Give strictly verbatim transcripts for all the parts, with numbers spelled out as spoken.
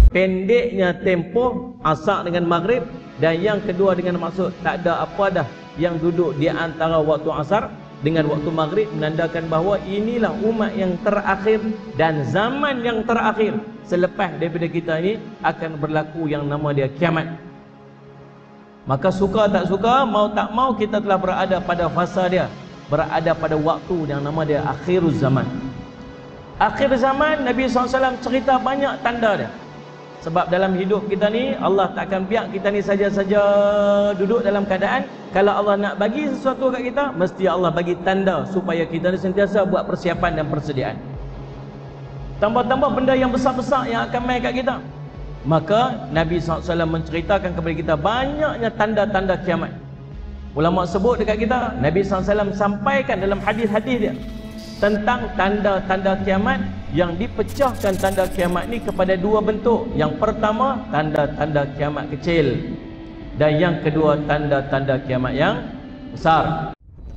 pendeknya tempoh asar dengan maghrib, dan yang kedua dengan maksud tak ada apa dah yang duduk di antara waktu asar dengan waktu maghrib, menandakan bahawa inilah umat yang terakhir dan zaman yang terakhir selepas daripada kita ini akan berlaku yang nama dia kiamat. Maka suka tak suka, mau tak mau, kita telah berada pada fasa dia, berada pada waktu yang nama dia akhiruz zaman. Akhir zaman, Nabi sallallahu alaihi wasallam cerita banyak tanda dia. Sebab dalam hidup kita ni, Allah tak akan biar kita ni saja-saja duduk dalam keadaan. Kalau Allah nak bagi sesuatu kat kita, mesti Allah bagi tanda supaya kita ni sentiasa buat persiapan dan persediaan. Tambah-tambah benda yang besar-besar yang akan main kat kita. Maka Nabi sallallahu alaihi wasallam menceritakan kepada kita banyaknya tanda-tanda kiamat. Ulama sebut dekat kita, Nabi sallallahu alaihi wasallam sampaikan dalam hadis-hadis dia tentang tanda-tanda kiamat, yang dipecahkan tanda kiamat ni kepada dua bentuk. Yang pertama, tanda-tanda kiamat kecil, dan yang kedua, tanda-tanda kiamat yang besar.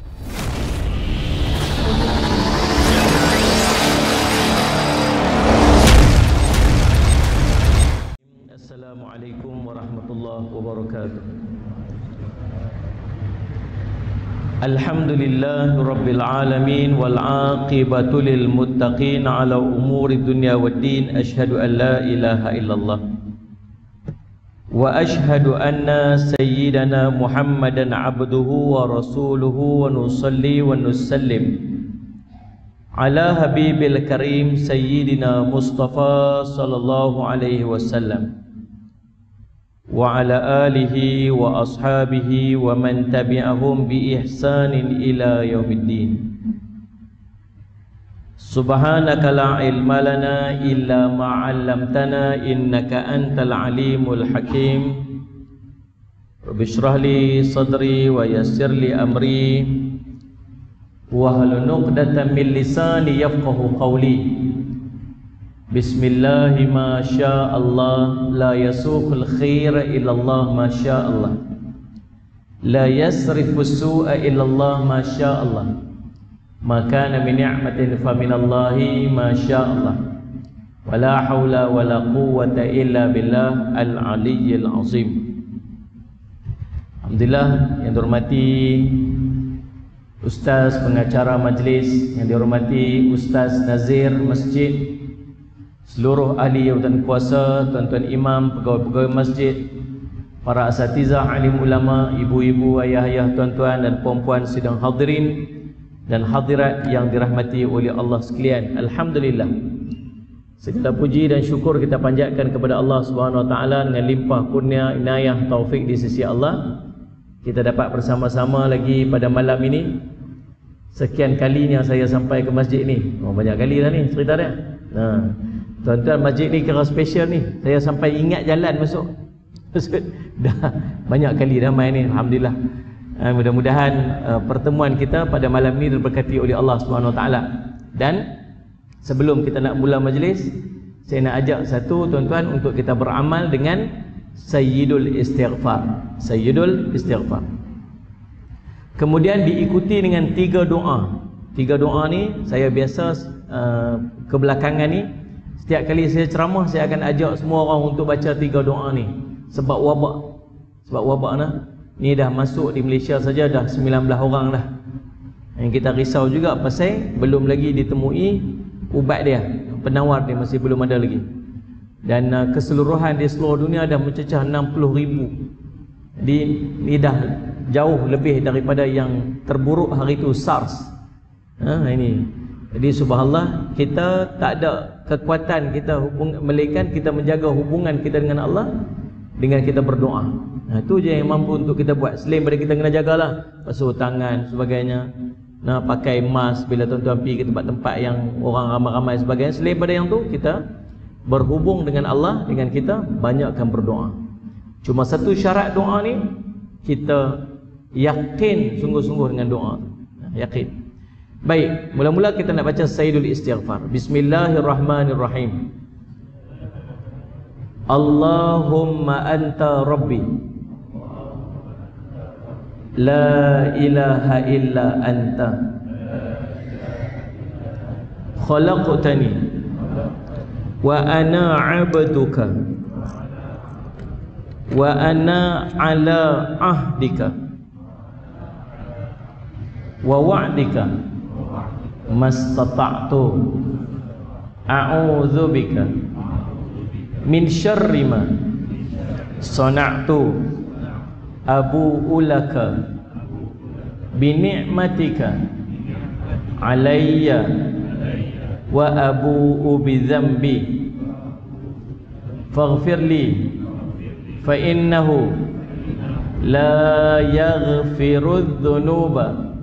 Assalamualaikum warahmatullahi wabarakatuh. Alhamdulillahi rabbil alamin, wal aqibatu lil muttaqin ala umuri dunya waddin. Asyhadu an la ilaha illallah wa asyhadu anna sayyidana Muhammadan abduhu wa rasuluhu, wa nusalli wa nusallim ala habibil karim sayyidina Mustafa sallallahu alaihi wasallam wa ala alihi wa ashabihi wa man tabi'ahum bi ihsanin ila yaumiddin. Subhanaka la ilma lana illa ma 'allamtana innaka antal alimul hakim. Rabbi shrah li sadri wa yassir li amri wahlul 'uqdatam min lisani yafqahu qawli. Bismillahi ma sya Allah, la yasuqul khaira illallah ma sya Allah, la yasrifu su'a illallah ma sya Allah, ma kana min ni'matin fa minallahi ma sya Allah, wa la hawla wa la quwwata illa billah al-aliyyil azim. Alhamdulillah, yang dihormati Ustaz pengacara majlis, yang dihormati Ustaz Nazir Masjid, seluruh ahli dan kuasa, tuan-tuan imam, pegawai-pegawai masjid, para asatizah, alim ulama, ibu-ibu, ayah-ayah, tuan-tuan dan puan-puan sidang hadirin dan hadirat yang dirahmati oleh Allah sekalian. Alhamdulillah, segala puji dan syukur kita panjatkan kepada Allah Subhanahu wa taala dengan limpah kurnia, inayah, taufik di sisi Allah. Kita dapat bersama-sama lagi pada malam ini. Sekian kalinya saya sampai ke masjid ni. Oh, banyak kali dah ni cerita dia. Nah, tuan-tuan, masjid ni kira special ni. Saya sampai ingat jalan masuk. Dah banyak kali dah main ni. Alhamdulillah. Uh, mudah-mudahan uh, pertemuan kita pada malam ni diberkati oleh Allah Subhanahu Wa Taala. Dan sebelum kita nak mula majlis, saya nak ajak satu tuan-tuan untuk kita beramal dengan Sayyidul Istighfar. Sayyidul Istighfar. Kemudian diikuti dengan tiga doa. Tiga doa ni saya biasa uh, kebelakangan ni, setiap kali saya ceramah, saya akan ajak semua orang untuk baca tiga doa ni. Sebab wabak. Sebab wabak nah, ni dah masuk di Malaysia saja dah sembilan belas orang dah. Yang kita risau juga pasal belum lagi ditemui ubat dia. Penawar dia masih belum ada lagi. Dan uh, keseluruhan di seluruh dunia dah mencecah enam puluh ribu. Jadi ni dah jauh lebih daripada yang terburuk hari itu, SARS. Ha, ini. Jadi subhanallah, kita tak ada kekuatan kita hubung, melainkan kita menjaga hubungan kita dengan Allah dengan kita berdoa. Nah, itu je yang mampu untuk kita buat. Selain daripada kita kena jagalah basuh tangan sebagainya, nah, pakai mask bila tuan-tuan pergi ke tempat-tempat yang orang ramai-ramai sebagainya. Selain daripada yang tu, kita berhubung dengan Allah, dengan kita banyakkan berdoa. Cuma satu syarat doa ni, kita yakin sungguh-sungguh dengan doa. Yakin. Baik, mula-mula kita nak baca Sayyidul Istighfar. Bismillahirrahmanirrahim. Allahumma anta Rabbi, la ilaha illa anta, khalaqtani wa ana abduka wa ana ala ahdika wa wa'dika mastata'tu a'udzu bika min syarri ma sana'tu abu'u laka bi ni'matika alayya wa abu'u bi dhanbi faghfir li fa innahu la yaghfiru dhunuba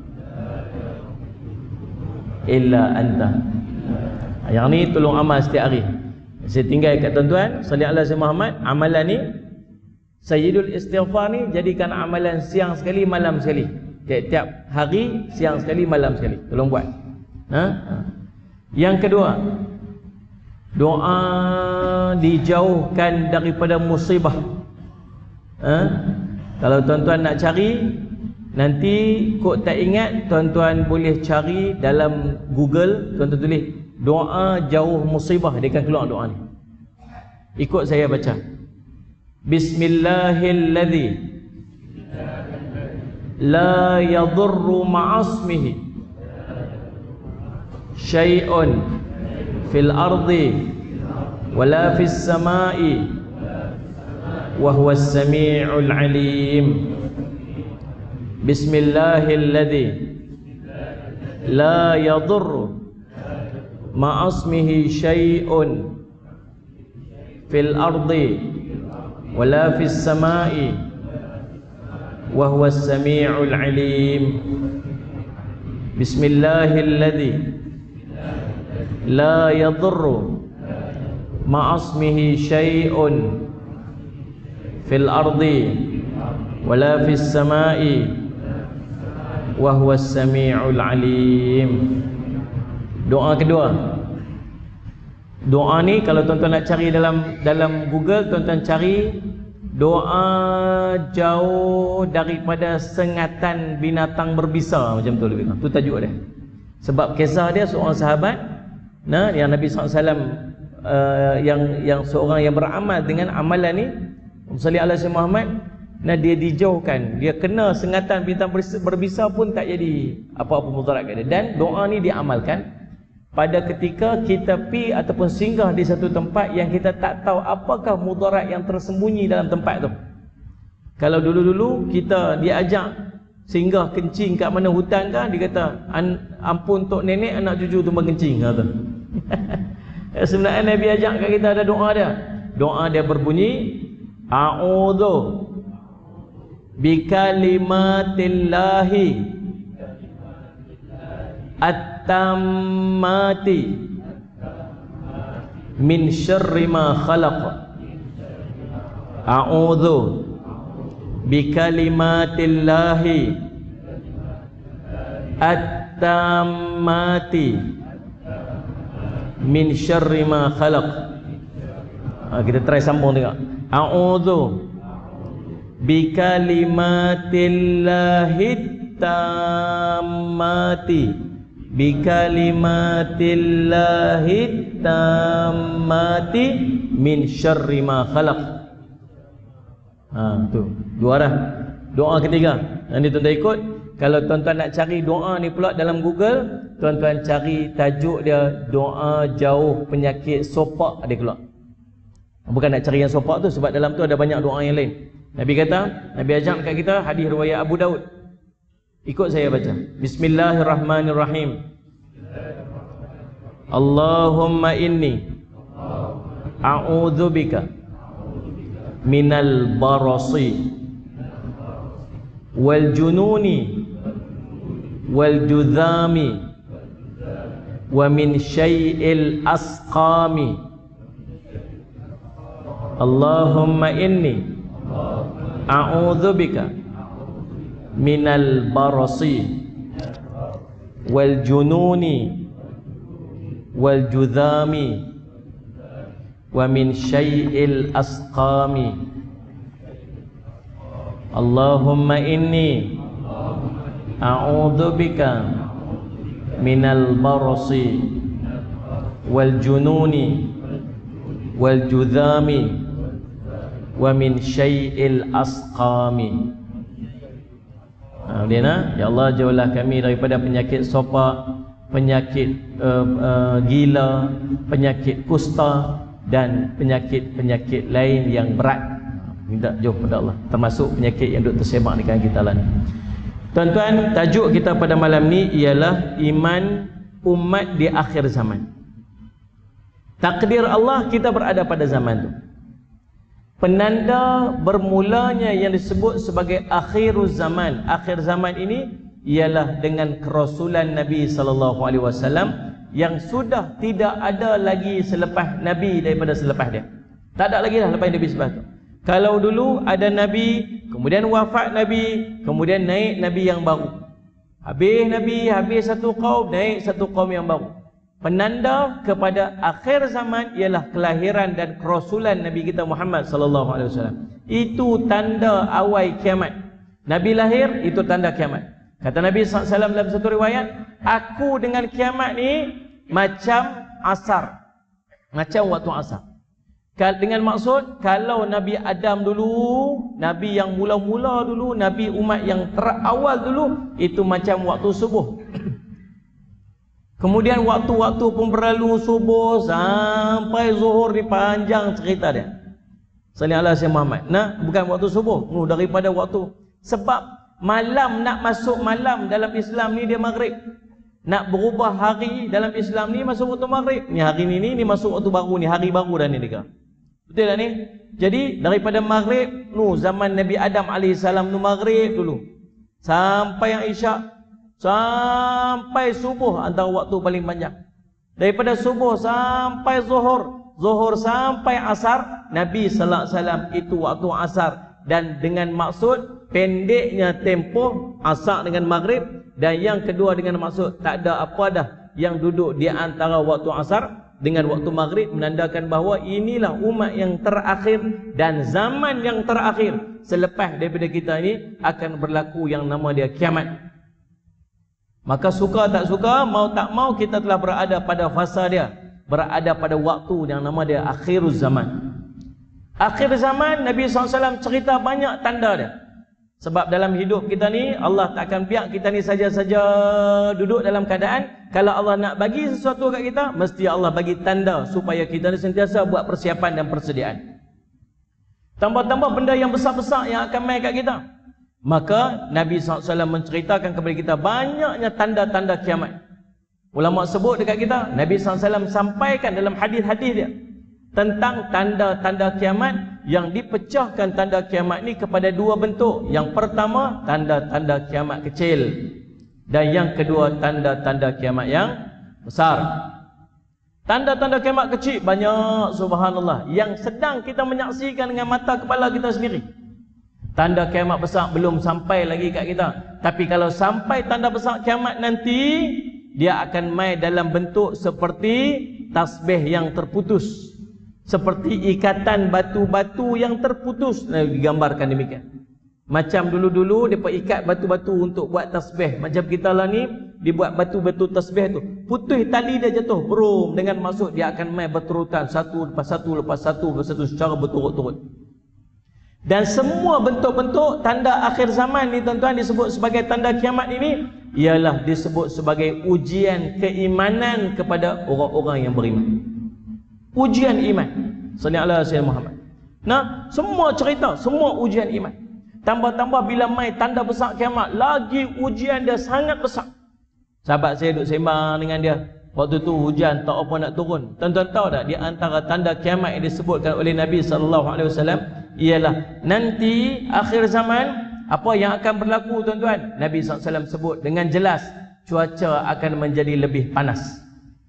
illa anta. Yang ni tolong amal setiap hari. Saya tinggal kat tuan-tuan, salli ala Sayyidina Muhammad. Amalan ni Sayyidul Istighfar ni jadikan amalan siang sekali, malam sekali. Tiap-tiap hari, siang sekali, malam sekali. Tolong buat. Ha? Yang kedua, doa dijauhkan daripada musibah. Ha? Kalau tuan-tuan nak cari, nanti kok tak ingat, tuan-tuan boleh cari dalam Google, tuan-tuan tulis doa jauh musibah, dia akan keluar doa ni. Ikut saya baca. Bismillahilladzi la yadurru ma'asmihi syai'un fil ardi wala fis samai wa huwas sami'ul alim. Bismillahilladzi la yadurru ma'asmihi syai'un fil ardi wala fis samai wa huwas sami'ul alim. Bismillahilladzi la yadurru ma'asmihi syai'un fil ardi wala fis samai wa huwas sami'ul alim. Doa kedua. Doa ni kalau tuan-tuan nak cari dalam dalam Google, tuan-tuan cari doa jauh daripada sengatan binatang berbisa, macam tu lebih kurang. Tu tajuk dia. Sebab kisah dia seorang sahabat, nah, yang Nabi sallallahu alaihi wasallam uh, yang yang seorang yang beramal dengan amalan ni, salli ala Sayyidina Muhammad, nah dia dijauhkan, dia kena sengatan binatang berbisa pun tak jadi apa-apa mudarat kat dia. Dan doa ni diamalkan pada ketika kita pi ataupun singgah di satu tempat yang kita tak tahu apakah mudarat yang tersembunyi dalam tempat tu. Kalau dulu-dulu kita diajak singgah kencing kat mana hutan kan, dia kata ampun tok nenek, anak cucu tumbang kencing, kata. Sebenarnya Nabi ajak kat kita ada doa dia. Doa dia berbunyi a'udzu bikalimatillahi at-tammati min syarri ma khalaq. A'udzu bikalimatillahi at-tammati min syarri ma khalaq. Ha, kita try sambung tengok. A'udzu bikalimatillahi tammati bikalimatillahi tammati min syarri ma khalaq. Ha, tu dua arah. Doa ketiga. Nanti tuan-tuan ikut. Kalau tuan-tuan nak cari doa ni pula dalam Google, tuan-tuan cari tajuk dia doa jauh penyakit sopak, ada keluar. Bukan nak cari yang sopak tu, sebab dalam tu ada banyak doa yang lain. Nabi kata, Nabi ajak kat kita hadis riwayat Abu Daud. Ikut saya baca. Bismillahirrahmanirrahim. Allahumma inni a'udzubika minal barasi wal jununi wal judhami wa min syai'il asqami. Allahumma inni a'udzubika minal barasi wal jununi wal judhami wa min syai'il asqami. Allahumma inni a'udzubika minal barasi wal jununi wal judhami wa min syai'il asqami. Ha, dia nak, ya Allah jauhlah kami daripada penyakit sopak, penyakit uh, uh, gila, penyakit kusta dan penyakit-penyakit lain yang berat. Minta jauh pada Allah, termasuk penyakit yang duk tersebar di kalangan kita lah ni. Tuan-tuan, tajuk kita pada malam ni ialah iman umat di akhir zaman. Takdir Allah kita berada pada zaman tu. Penanda bermulanya yang disebut sebagai akhiruz zaman. Akhir zaman ini ialah dengan kerasulan Nabi sallallahu alaihi wasallam yang sudah tidak ada lagi selepas Nabi daripada selepas dia. Tak ada lagi dah lepas Nabi selepas tu. Kalau dulu ada Nabi, kemudian wafat Nabi, kemudian naik Nabi yang baru. Habis Nabi, habis satu kaum, naik satu kaum yang baru. Penanda kepada akhir zaman ialah kelahiran dan kerasulan Nabi kita Muhammad sallallahu alaihi wasallam. Itu tanda awal kiamat. Nabi lahir, itu tanda kiamat. Kata Nabi sallallahu alaihi wasallam dalam satu riwayat, aku dengan kiamat ni macam asar, macam waktu asar. Dengan maksud, kalau Nabi Adam dulu, Nabi yang mula-mula dulu, Nabi umat yang terawal dulu, itu macam waktu subuh. Kemudian waktu-waktu pun berlalu, subuh sampai zuhur, dipanjang cerita dia. Sallallahu alaihi wasallam Muhammad. Nah, bukan waktu subuh, oh, daripada waktu. Sebab malam, nak masuk malam dalam Islam ni dia maghrib. Nak berubah hari dalam Islam ni masuk waktu maghrib. Ni hari ni ni, ni masuk waktu baru ni, hari baru dah ni dekat. Betul tak ni? Jadi daripada maghrib, nu zaman Nabi Adam alaihissalam nu maghrib dulu. Sampai yang isyak, sampai subuh antara waktu paling panjang. Daripada subuh sampai zuhur, zuhur sampai asar, Nabi sallallahu alaihi wasallam itu waktu asar. Dan dengan maksud pendeknya tempoh asar dengan maghrib, dan yang kedua dengan maksud tak ada apa dah yang duduk di antara waktu asar dengan waktu maghrib, menandakan bahawa inilah umat yang terakhir dan zaman yang terakhir. Selepas daripada kita ini akan berlaku yang nama dia kiamat. Maka suka tak suka, mau tak mau, kita telah berada pada fasa dia, berada pada waktu yang nama dia akhiruz zaman. Akhir zaman, Nabi sallallahu alaihi wasallam cerita banyak tanda dia. Sebab dalam hidup kita ni, Allah tak akan biar kita ni saja-saja duduk dalam keadaan. Kalau Allah nak bagi sesuatu kat kita, mesti Allah bagi tanda supaya kita ni sentiasa buat persiapan dan persediaan. Tambah-tambah benda yang besar-besar yang akan main kat kita. Maka Nabi sallallahu alaihi wasallam menceritakan kepada kita banyaknya tanda-tanda kiamat. Ulama sebut dekat kita, Nabi sallallahu alaihi wasallam sampaikan dalam hadis-hadis dia tentang tanda-tanda kiamat, yang dipecahkan tanda kiamat ni kepada dua bentuk. Yang pertama, tanda-tanda kiamat kecil, dan yang kedua, tanda-tanda kiamat yang besar. Tanda-tanda kiamat kecil banyak, subhanallah, yang sedang kita menyaksikan dengan mata kepala kita sendiri. Tanda kiamat besar belum sampai lagi kat kita, tapi kalau sampai tanda besar kiamat nanti, dia akan mai dalam bentuk seperti tasbih yang terputus, seperti ikatan batu-batu yang terputus. Nah, digambarkan demikian. Macam dulu-dulu mereka ikat batu-batu untuk buat tasbih. Macam kita lah ni, dibuat batu-batu tasbih tu, putus tali dia jatuh, brum, dengan maksud dia akan mai berterutan, satu lepas satu lepas satu lepas satu secara berturut-turut. Dan semua bentuk-bentuk tanda akhir zaman ni, tuan-tuan, disebut sebagai tanda kiamat ini, ialah disebut sebagai ujian keimanan kepada orang-orang yang beriman. Ujian iman. Sallallahu alaihi wasallam Muhammad. Nah, semua cerita, semua ujian iman. Tambah-tambah bila mai tanda besar kiamat, lagi ujian dia sangat besar. Sahabat saya duduk sembang dengan dia, waktu tu hujan tak apa nak turun. Tuan-tuan tahu tak, di antara tanda kiamat yang disebutkan oleh Nabi sallallahu alaihi wasallam ialah nanti akhir zaman, apa yang akan berlaku, tuan-tuan? Nabi sallallahu alaihi wasallam sebut dengan jelas, cuaca akan menjadi lebih panas.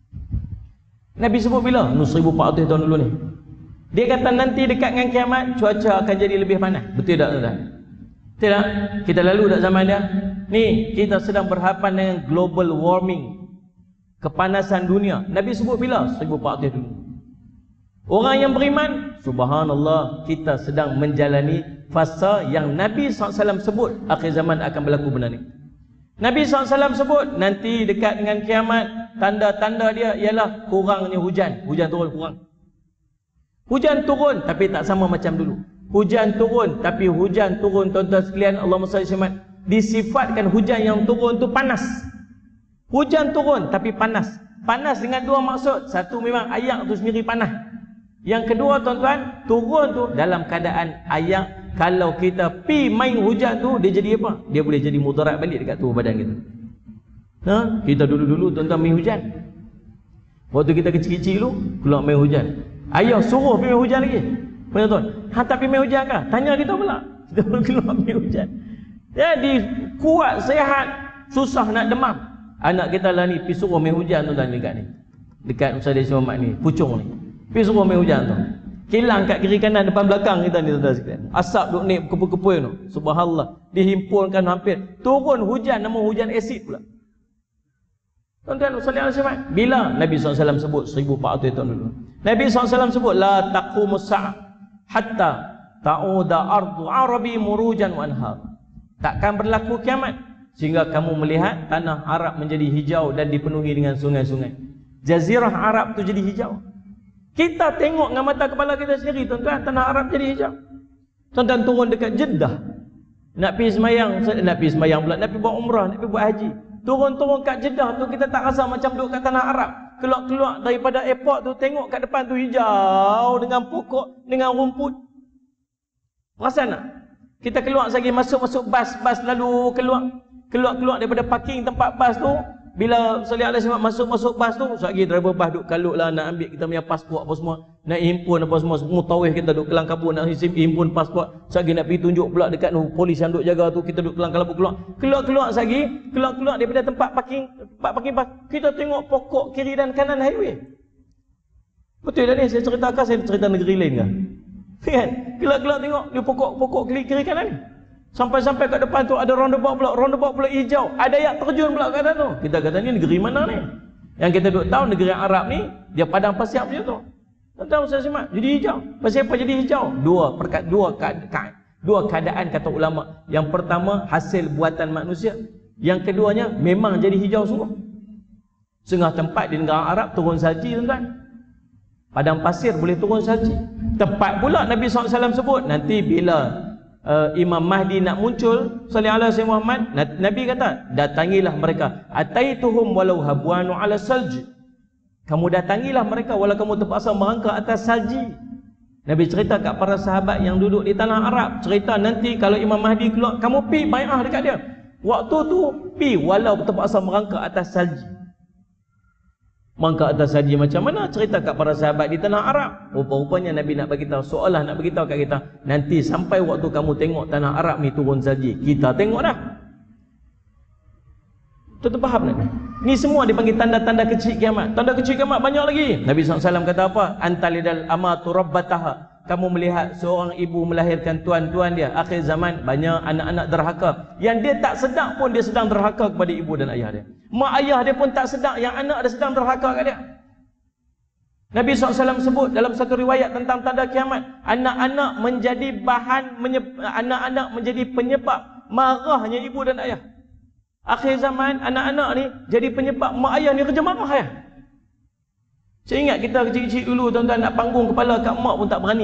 Nabi sebut bila? seribu empat ratus tahun dulu ni. Dia kata nanti dekat dengan kiamat, cuaca akan jadi lebih panas. Betul tak, tuan-tuan? Betul tak? Kita lalu tak zaman dia? Ni, kita sedang berhadapan dengan global warming, kepanasan dunia. Nabi sebut bila? seribu empat ratus dulu. Orang yang beriman, subhanallah, kita sedang menjalani fasa yang Nabi sallallahu alaihi wasallam sebut akhir zaman akan berlaku benda ni. Nabi sallallahu alaihi wasallam sebut nanti dekat dengan kiamat, tanda-tanda dia ialah kurangnya hujan. Hujan turun kurang. Hujan turun tapi tak sama macam dulu. hujan turun, tapi hujan turun tuan-tuan sekalian, Allahumma salli alaihi, disifatkan hujan yang turun tu panas. Hujan turun tapi panas. Panas dengan dua maksud. Satu, memang ayak tu sendiri panas. Yang kedua tuan-tuan, turun tu dalam keadaan ayak, kalau kita pi main hujan tu, dia jadi apa? Dia boleh jadi mudarat balik dekat tubuh badan kita. Ha? Kita dulu-dulu tuan-tuan main hujan. Waktu kita kecil-kecil dulu, keluar main hujan. Ayah suruh pergi main hujan lagi. Benar tuan? Ha, tak pergi main hujan kah? Tanya kita pula. Kita keluar main hujan. Jadi kuat, sehat, susah nak demam. Anak kita lah ni, pergi suruh main hujan tuan-tuan dekat ni. Dekat Ustaz Desi Muhammad ni, Pucung ni. Pergi suruh main hujan tu. Kilang kat kiri kanan depan belakang kita ni tuan-tuan sekalian. Asap duk naik kepul-kepul tu. Subhanallah. Dihimpunkan hampir. Turun hujan, nama hujan asid pula. Tuan-tuan sallallahu alaihi wasallam, bila Nabi sallallahu alaihi wasallam sebut seribu empat ratus tahun dulu. Nabi sallallahu alaihi wasallam sebut la taqumus sa'ah hatta ta'uda ardu arabi murujan wa anhar. Takkan berlaku kiamat sehingga kamu melihat tanah Arab menjadi hijau dan dipenuhi dengan sungai-sungai. Jazirah Arab tu jadi hijau. Kita tengok dengan mata kepala kita sendiri tuan-tuan, tanah Arab jadi hijau. Tuan-tuan turun dekat Jeddah, nak pergi semayang, nak pergi semayang pula, nak pergi buat umrah, nak pergi buat haji. Turun-turun kat Jeddah tu kita tak rasa macam duduk kat tanah Arab. Keluar-keluar daripada airport tu, tengok kat depan tu hijau dengan pokok, dengan rumput. Perasan tak? Kita keluar lagi, masuk-masuk bas, bas lalu keluar. Keluar-keluar daripada parking tempat bas tu, bila sallallahu alaihi wasallam masuk-masuk bas tu, sekali driver bas duk kalut lah nak ambil kita punya pasport apa semua, nak himpun apa semua, mutawih kita duk kelang kabut nak himpun pasport, sekali nak pergi tunjuk pula dekat tu polis yang duk jaga tu, kita duk kelang kabut keluar. Keluar-keluar sekali, keluar-keluar daripada tempat parking, tempat parking bas, kita tengok pokok kiri dan kanan highway. Betul dah ni saya ceritakan, saya cerita negeri lain kah? Kan? Keluar-keluar tengok dia pokok-pokok kiri, kiri kanan ni. Sampai-sampai kat depan tu ada roundabout pula, roundabout pula hijau. Ada yang terjun pula kat atas tu. Kita kata ni negeri mana ni? Yang kita duk tahu negeri Arab ni, dia padang pasir macam tu. Tahu saya simak, jadi hijau. Pasal apa jadi hijau? Dua perkat dua keadaan, dua keadaan kata ulama. Yang pertama hasil buatan manusia. Yang keduanya memang jadi hijau sungguh. Setengah tempat di negara Arab turun salji tuan-tuan. Padang pasir boleh turun salji. Tepat pula Nabi sallallahu alaihi wasallam sebut, nanti bila Uh, Imam Mahdi nak muncul sallallahu alaihi Muhammad, Nabi kata datangilah mereka, ataituhum walau habwanu ala salj, kamu datangilah mereka walau kamu terpaksa merangkak atas salji. Nabi cerita kat para sahabat yang duduk di tanah Arab, cerita nanti kalau Imam Mahdi keluar, kamu pi bai'ah dekat dia. Waktu tu pi walau terpaksa merangkak atas salji. Merangkak atas salji macam mana? Cerita kat para sahabat di tanah Arab. Rupa-rupanya Nabi nak bagi tahu, seolah nak bagi tahu kat kita, nanti sampai waktu kamu tengok tanah Arab ni turun salji, kita tengok dah. Tuan-tuan faham tak? Ni semua dipanggil tanda-tanda kecil kiamat. Tanda kecil kiamat banyak lagi. Nabi sallallahu alaihi wasallam kata apa? Antalidal amatu rabbataha. Kamu melihat seorang ibu melahirkan tuan-tuan dia. Akhir zaman banyak anak-anak derhaka, yang dia tak sedar pun dia sedang derhaka kepada ibu dan ayah dia. Mak ayah dia pun tak sedar yang anak dia sedang derhaka kat dia. Nabi sallallahu alaihi wasallam sebut dalam satu riwayat tentang tanda kiamat, anak-anak menjadi bahan anak-anak menjadi penyebab marahnya ibu dan ayah. Akhir zaman anak-anak ni jadi penyebab mak ayah ni kerja marah ya. Saya ingat kita kecil-kecil dulu tuan-tuan, nak panggung kepala kat mak pun tak berani.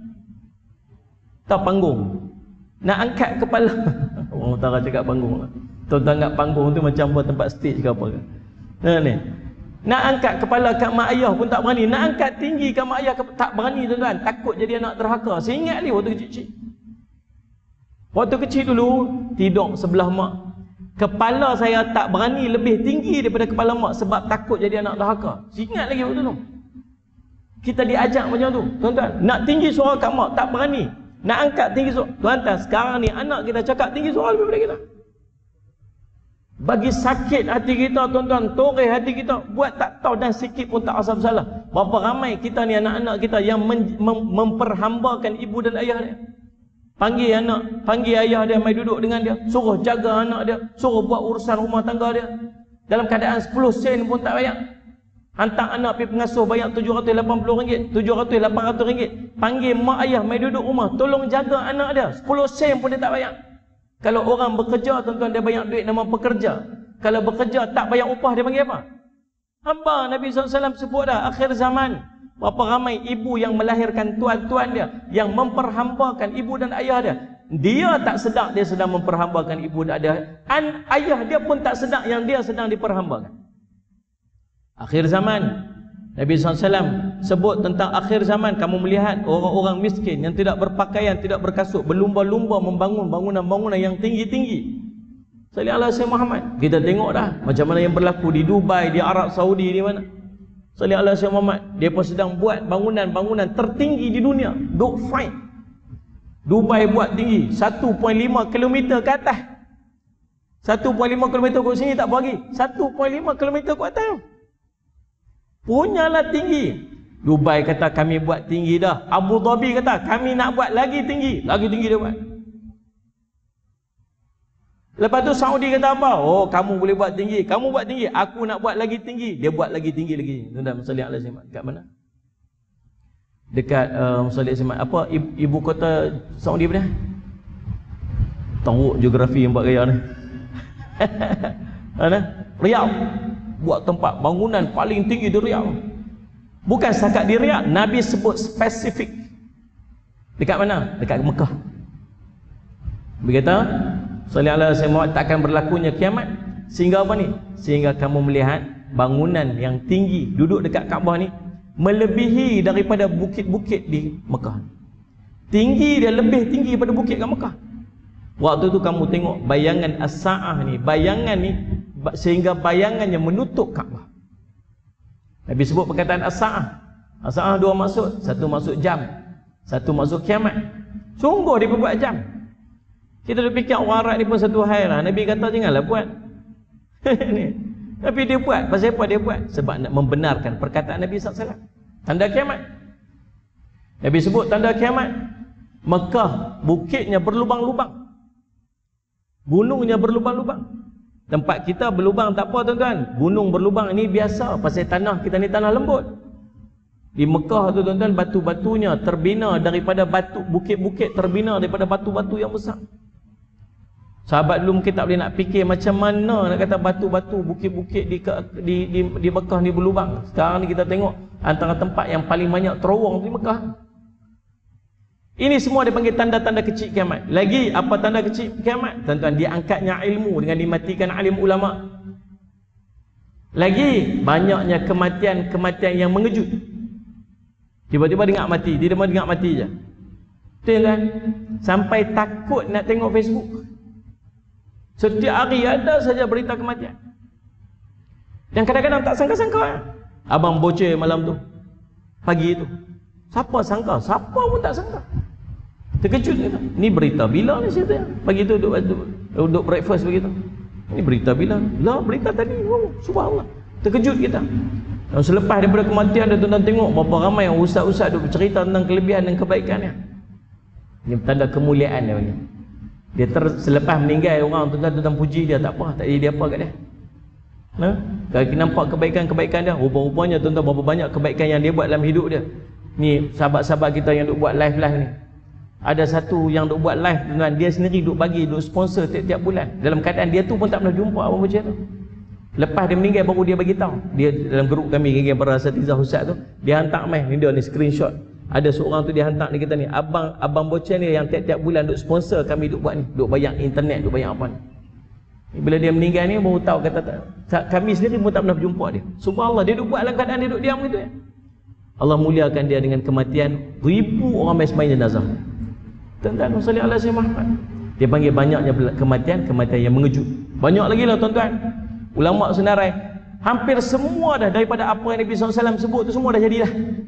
Tak panggung. Nak angkat kepala. Orang utara cakap panggung. Tuan-tuan anggap panggung tu macam buat tempat stage ke apa ke. Nah ni. Nak angkat kepala kat mak ayah pun tak berani. Nak angkat tinggi kat mak ayah tak berani tuan-tuan. Takut jadi anak derhaka. Saya ingat ni waktu kecil-kecil. Waktu kecil dulu tidur sebelah mak. Kepala saya tak berani lebih tinggi daripada kepala mak sebab takut jadi anak derhaka. Ingat lagi waktu tu. Kita diajak macam tu. Tuan-tuan, nak tinggi suara kat mak tak berani. Nak angkat tinggi suara. Tuan-tuan, sekarang ni anak kita cakap tinggi suara lebih daripada kita. Bagi sakit hati kita tuan-tuan, toreh hati kita, buat tak tahu dan sikit pun tak rasa bersalah. Berapa ramai kita ni anak-anak kita yang mem mem memperhambakan ibu dan ayah dia. Panggil anak, panggil ayah dia mai duduk dengan dia, suruh jaga anak dia, suruh buat urusan rumah tangga dia. Dalam keadaan sepuluh sen pun tak bayar. Hantar anak pergi pengasuh bayar tujuh ratus lapan puluh ringgit, tujuh ratus lapan ratus ringgit. Panggil mak ayah mai duduk rumah, tolong jaga anak dia, sepuluh sen pun dia tak bayar. Kalau orang bekerja tuan-tuan, dia banyak duit nama pekerja. Kalau bekerja tak bayar upah, dia panggil apa? Hamba. Nabi sallallahu alaihi wasallam sebut dah, akhir zaman Berapa ramai ibu yang melahirkan tuan-tuan dia, yang memperhambakan ibu dan ayah dia. Dia tak sedar dia sedang memperhambakan ibu dan ayah. An ayah dia pun tak sedar yang dia sedang diperhambakan. Akhir zaman, Nabi sallallahu alaihi wasallam sebut tentang akhir zaman. Kamu melihat orang-orang miskin yang tidak berpakaian, tidak berkasut, berlumba-lumba membangun bangunan-bangunan yang tinggi-tinggi. Sallallahu alaihi Muhammad. Kita tengok dah macam mana yang berlaku di Dubai, di Arab Saudi, di mana. Sallallahu alaihi Muhammad. Dia pun sedang buat bangunan-bangunan tertinggi di dunia. Duk fight. Dubai buat tinggi satu perpuluhan lima kilometer ke atas. satu perpuluhan lima kilometer ke sini tak bagi. satu perpuluhan lima kilometer ke atas. Punyalah tinggi. Dubai kata kami buat tinggi dah. Abu Dhabi kata kami nak buat lagi tinggi. Lagi tinggi dia buat. Lepas tu Saudi kata apa? Oh, kamu boleh buat tinggi, kamu buat tinggi, aku nak buat lagi tinggi. Dia buat lagi tinggi lagi. Tuan-tuan sallallahu alaihi wasallam. Dekat mana? Dekat uh, sallallahu alaihi wasallam. Apa ibu, ibu kota Saudi mana? Tahu geografi yang buat gaya ni. Mana? Riyadh. Buat tempat bangunan paling tinggi di Riyadh. Bukan setakat di Riyadh, Nabi sebut spesifik. Dekat mana? Dekat Mekah. Berkata sallallahu alaihi wasallam, takkan berlakunya kiamat sehingga apa ni? Sehingga kamu melihat bangunan yang tinggi duduk dekat Kaabah ni melebihi daripada bukit-bukit di Mekah. Tinggi dia lebih tinggi daripada bukit kat Mekah. Waktu tu kamu tengok bayangan as-saah ni, bayangan ni sehingga bayangannya menutup Kaabah. Nabi sebut perkataan as-saah. As-saah dua maksud, satu maksud jam, satu maksud kiamat. Sungguh dia berbuat jam. Kita dah fikir orang Arab ni pun satu hal lah. Nabi kata janganlah buat. Tapi dia buat. Pasal apa dia buat? Sebab nak membenarkan perkataan Nabi sallallahu alaihi wasallam. Tanda kiamat. Nabi sebut tanda kiamat. Mekah bukitnya berlubang-lubang, gunungnya berlubang-lubang. Tempat kita berlubang tak apa tuan-tuan. Gunung berlubang ni biasa. Pasal tanah kita ni tanah lembut. Di Mekah tu tuan-tuan, batu-batunya terbina daripada batu, bukit-bukit terbina daripada batu-batu yang besar. Sahabat dulu mungkin tak boleh nak fikir macam mana nak kata batu-batu, bukit-bukit di, di di di Mekah ni berlubang. Sekarang ni kita tengok antara tempat yang paling banyak terowong di Mekah. Ini semua dipanggil tanda-tanda kecil kiamat. Lagi apa tanda kecil kiamat? Tuan-tuan, diangkatnya ilmu dengan dimatikan alim ulama. Lagi banyaknya kematian-kematian yang mengejut. Tiba-tiba dengar mati, dia cuma dengar mati je. Betul kan? Sampai takut nak tengok Facebook. Setiap hari ada saja berita kematian. Dan kadang-kadang tak sangka-sangka. Abang bocor malam tu, pagi tu, siapa sangka? Siapa pun tak sangka. Terkejut kita. Ni berita bila ni cerita? Pagi tu duduk, duduk, duduk breakfast begitu. Ini berita bila? Lah berita tadi. Oh, subhanallah. Terkejut kita. Dan selepas daripada kematian dia, tuan-tuan tengok berapa ramai yang ustaz-ustaz duk bercerita tentang kelebihan dan kebaikannya. Ini tanda kemuliaan dia ni. Dia ter, selepas meninggal orang tuan-tuan tuan puji dia, tak apa, tak jadi apa kat dia. Nah, kalau kita nampak kebaikan-kebaikan dia, rupa-rupanya tuan-tuan berapa banyak kebaikan yang dia buat dalam hidup dia. Ni sahabat-sahabat kita yang duk buat live-live ni. Ada satu yang duk buat live tuan-tuan, dia sendiri duk bagi, duk sponsor tiap-tiap bulan. Dalam keadaan dia tu pun tak pernah jumpa abang bocor tu. Lepas dia meninggal baru dia bagi tahu. Dia dalam grup kami geng para asatizah ustaz tu, dia hantar mai ni, dia ni screenshot. Ada seorang tu dia hantar ni kita ni, abang abang bocor ni yang tiap-tiap bulan duk sponsor kami duk buat ni, duk bayar internet, duk bayar apa ni. Bila dia meninggal ni baru tahu kata tak, kami sendiri pun tak pernah berjumpa dia. Subhanallah, dia duk buat dalam keadaan dia duk diam gitu ya. Allah muliakan dia dengan kematian ribu orang mai sembahyang jenazah. Tuan-tuan sallallahu alaihi wasallam. Dia panggil banyaknya kematian, kematian yang mengejut. Banyak lagi lah tuan-tuan. Ulama senarai hampir semua dah daripada apa yang Nabi sallallahu alaihi wasallam sebut tu semua dah jadi dah.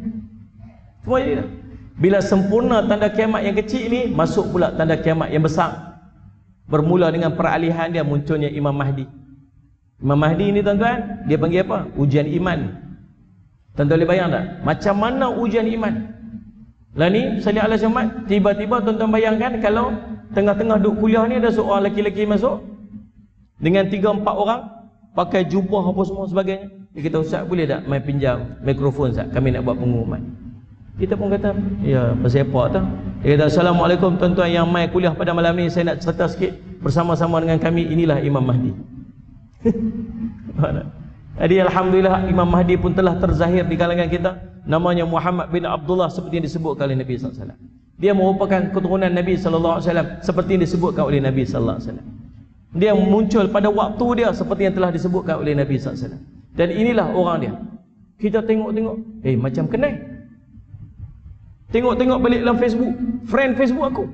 Semua jadi dah. Bila sempurna tanda kiamat yang kecil ni, masuk pula tanda kiamat yang besar. Bermula dengan peralihan dia munculnya Imam Mahdi. Imam Mahdi ni tuan-tuan, dia panggil apa? Ujian iman. Tuan-tuan boleh bayang tak? Macam mana ujian iman? Lah ni, sallallahu alaihi wasallam, tiba-tiba tuan-tuan bayangkan kalau tengah-tengah duk kuliah ni ada seorang lelaki-lelaki masuk dengan tiga empat orang pakai jubah apa semua sebagainya. Dia kata, ustaz boleh tak main pinjam mikrofon ustaz, kami nak buat pengumuman. Kita pun kata, ya pasal apa tak? Dia kata, assalamualaikum tuan-tuan yang mai kuliah pada malam ni, saya nak cerita sikit bersama-sama dengan kami, inilah Imam Mahdi. Jadi alhamdulillah Imam Mahdi pun telah terzahir di kalangan kita. Namanya Muhammad bin Abdullah seperti yang disebutkan oleh Nabi sallallahu alaihi wasallam. Dia merupakan keturunan Nabi sallallahu alaihi wasallam seperti yang disebutkan oleh Nabi sallallahu alaihi wasallam. Dia muncul pada waktu dia seperti yang telah disebutkan oleh Nabi sallallahu alaihi wasallam. Dan inilah orang dia. Kita tengok-tengok, eh macam kenal. Tengok-tengok balik dalam Facebook, friend Facebook aku.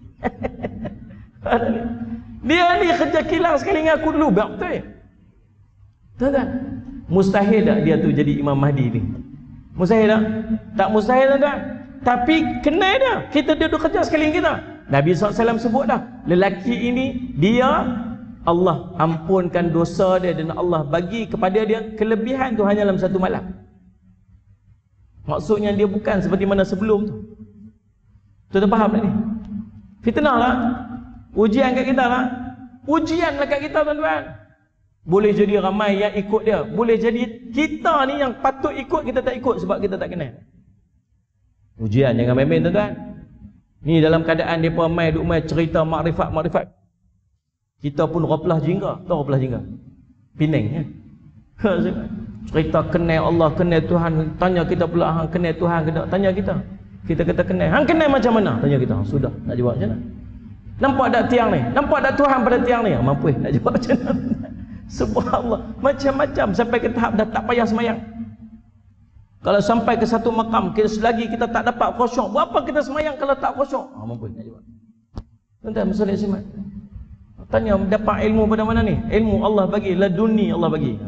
Dia ni kerja kilang sekali dengan aku dulu, betul. Tuan-tuan, mustahil tak dia tu jadi Imam Mahdi ni? Mustahil tak? Tak mustahil, tuan-tuan. Tapi kenal dia, kita dia duduk kerja sekali dengan kita. Nabi sallallahu alaihi wasallam sebut dah, lelaki ini dia Allah ampunkan dosa dia dan Allah bagi kepada dia kelebihan tu hanya dalam satu malam. Maksudnya dia bukan seperti mana sebelum tu. Tuan-tuan faham tak ni? Fitnah lah. Ujian kat kita lah. Ujian lah kat kita, tuan-tuan. Boleh jadi ramai yang ikut dia. Boleh jadi kita ni yang patut ikut, kita tak ikut sebab kita tak kenal. Ujian jangan main-main, tuan-tuan. Ni dalam keadaan mereka mai duk mai cerita makrifat-makrifat. Kita pun raplah jingga. Tahu raplah jingga? Penang ya. Cerita kenal Allah, kenal Tuhan. Tanya kita pula, hang kenal Tuhan ke tak? Tanya kita. Kita kata kenal. Hang kenal macam mana? Tanya kita. Sudah, nak jawab macam mana? Nampak tak tiang ni? Nampak tak Tuhan pada tiang ni? Mampu nak jawab macam mana? Subhanallah. Macam-macam sampai ke tahap dah tak payah semayang. Kalau sampai ke satu makam, kita selagi kita tak dapat khusyuk, buat apa kita semayang kalau tak khusyuk? Ha, mampu nak jawab. Tuan-tuan, masalah simat. Tanya dapat ilmu pada mana ni? Ilmu Allah bagi, laduni Allah bagi.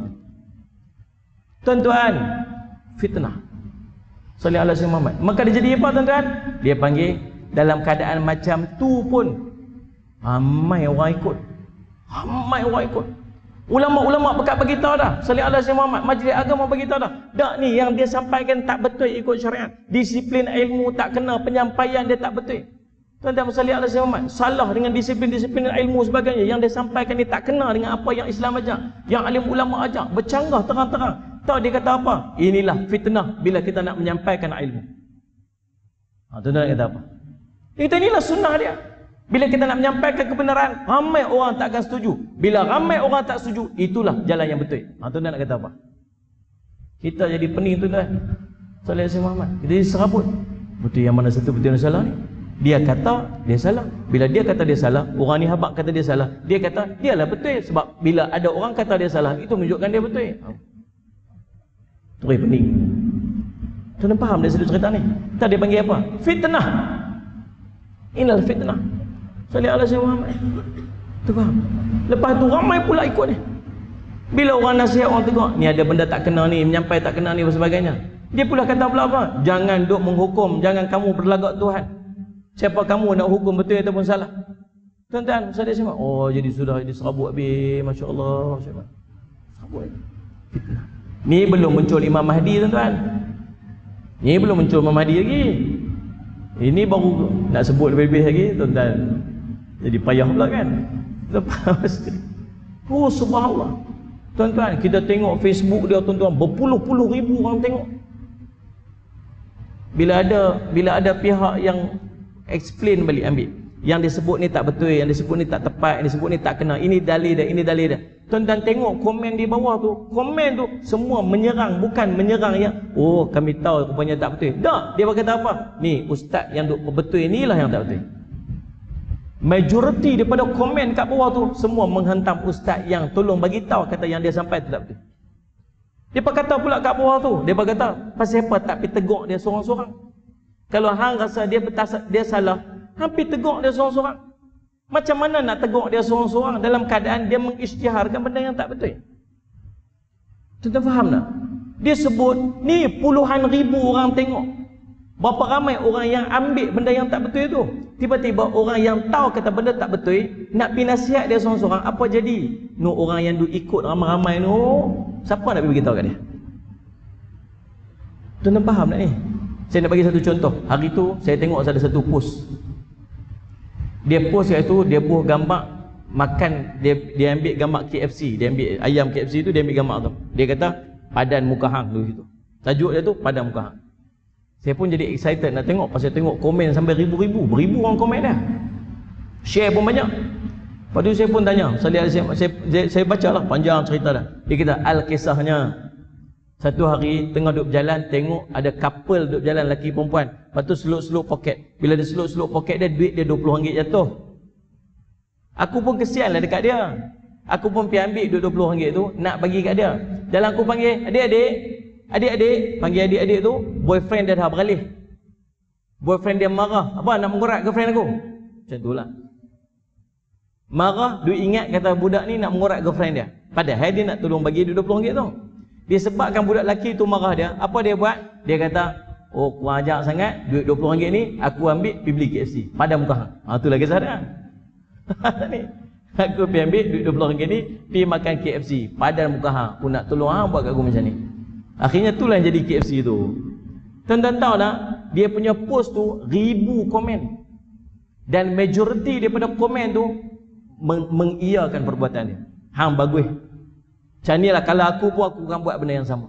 Tuan-tuan, fitnah. Sallallahu alaihi Muhammad. Maka dia jadi apa, tuan-tuan? Dia panggil dalam keadaan macam tu pun ramai orang ikut. Ramai orang ikut. Ulama-ulama pekat bagi tahu dah. Sallallahu alaihi Muhammad, majlis agama bagi tahu dah. Dak ni yang dia sampaikan tak betul ikut syariat. Disiplin ilmu tak kena, penyampaian dia tak betul. Tuan-tuan sallallahu alaihi Muhammad, salah dengan disiplin-disiplin ilmu sebagainya yang dia sampaikan ni tak kena dengan apa yang Islam ajar, yang alim ulama ajar, bercanggah terang-terang. Tahu dia kata apa? Inilah fitnah bila kita nak menyampaikan ilmu. Ha, tuan-tuan kata apa? Dia kata inilah sunnah dia. Bila kita nak menyampaikan kebenaran, ramai orang tak akan setuju. Bila ramai orang tak setuju, itulah jalan yang betul. Ha, tuan-tuan nak kata apa? Kita jadi pening, tuan-tuan. Sallallahu alaihi Muhammad. Kita jadi serabut. Betul yang mana satu, betul yang salah ni? Dia kata dia salah. Bila dia kata dia salah, orang ni habaq kata dia salah, dia kata dialah betul. Sebab bila ada orang kata dia salah, itu menunjukkan dia betul. Terus pening. Tuan faham dari sudut cerita ni? Tadi dia panggil apa? Fitnah. Inilah fitnah. Sallallahu alaihi Muhammad. Tu faham? Lepas tu ramai pula ikut ni. Bila orang nasihat, orang tegur, ni ada benda tak kena ni, menyampai tak kena ni dan sebagainya. Dia pula kata pula apa? Jangan duk menghukum, jangan kamu berlagak Tuhan. Siapa kamu nak hukum betul ataupun salah? Tuan-tuan, saya simak. Oh, jadi sudah jadi serabut habis. Masya-Allah, masya-Allah. Serabut. Fitnah. Ni belum muncul Imam Mahdi, tuan-tuan. Ni belum muncul Imam Mahdi lagi. Ini baru nak sebut lebih-lebih lagi, tuan-tuan. Jadi payah pula kan? Lepas oh, subhanallah. Tuan-tuan, kita tengok Facebook dia, tuan-tuan, berpuluh-puluh ribu orang tengok. Bila ada bila ada pihak yang explain balik, ambil yang disebut ni tak betul, yang disebut ni tak tepat, yang disebut ni tak kena, ini dalil dia, ini dalil dia. Tuan-tuan tengok komen di bawah tu, komen tu semua menyerang, bukan menyerang yang oh kami tahu rupanya tak betul. Tak, dia berkata apa? Ni ustaz yang duk betul inilah yang tak betul. Majoriti daripada komen kat bawah tu semua menghantam ustaz yang tolong bagi tahu kata yang dia sampai tu tak betul. Dia kata pula kat bawah tu, dia berkata pasal apa tak pergi tegur dia seorang-seorang? Kalau hang rasa dia betas, dia salah, hampir tegur dia seorang-seorang. Macam mana nak tegur dia seorang-seorang dalam keadaan dia mengisytiharkan benda yang tak betul? Tuan-tuan faham tak? Dia sebut ni puluhan ribu orang tengok. Berapa ramai orang yang ambil benda yang tak betul itu? Tiba-tiba orang yang tahu kata benda tak betul nak pergi nasihat dia seorang-seorang, apa jadi? No, orang yang duk ikut ramai-ramai no, siapa nak pergi beritahu kat dia? Tuan-tuan faham tak ni? Saya nak bagi satu contoh. Hari tu saya tengok ada satu post. Dia post kat tu, dia buat gambar makan, dia dia ambil gambar K F C, dia ambil ayam K F C tu, dia ambil gambar tu. Dia kata padan muka hang tu situ. Tajuk dia tu padan muka hang. Saya pun jadi excited nak tengok, pasal tengok komen sampai ribu-ribu, beribu orang komen dah. Share pun banyak. Lepas tu saya pun tanya, saya, saya, saya, saya baca lah panjang cerita dah. Dia kata al-kisahnya, satu hari tengah duduk berjalan, tengok ada couple duduk berjalan, lelaki perempuan. Lepas tu seluk-seluk poket. Bila dia seluk-seluk poket dia, duit dia dua puluh ringgit jatuh. Aku pun kesian lah dekat dia. Aku pun pergi ambil duit dua puluh ringgit tu, nak bagi kat dia. Dalam aku panggil, adik-adik, adik-adik, panggil adik-adik tu, boyfriend dia dah beralih. Boyfriend dia marah. Apa, nak mengorak girlfriend aku? Macam tu lah. Marah, dia ingat kata budak ni nak mengorak girlfriend dia. Padahal dia nak tolong bagi dia dua puluh ringgit tu. Dia sebabkan budak lelaki tu marah dia, apa dia buat? Dia kata, oh kurang ajar sangat, duit dua puluh ringgit ni aku ambil pergi beli K F C. Padam muka hang. Ha, tu lagi kisah dia. Ni. Aku pergi ambil duit dua puluh ringgit ni, pergi makan K F C. Padam muka hang. Aku nak tolong hang buat kat aku macam ni. Akhirnya itulah yang jadi K F C tu. Tuan-tuan tahu tak, dia punya post tu ribu komen. Dan majoriti daripada komen tu meng mengiyakan perbuatan dia. Hang bagus. Macam ni lah, kalau aku pun aku akan buat benda yang sama.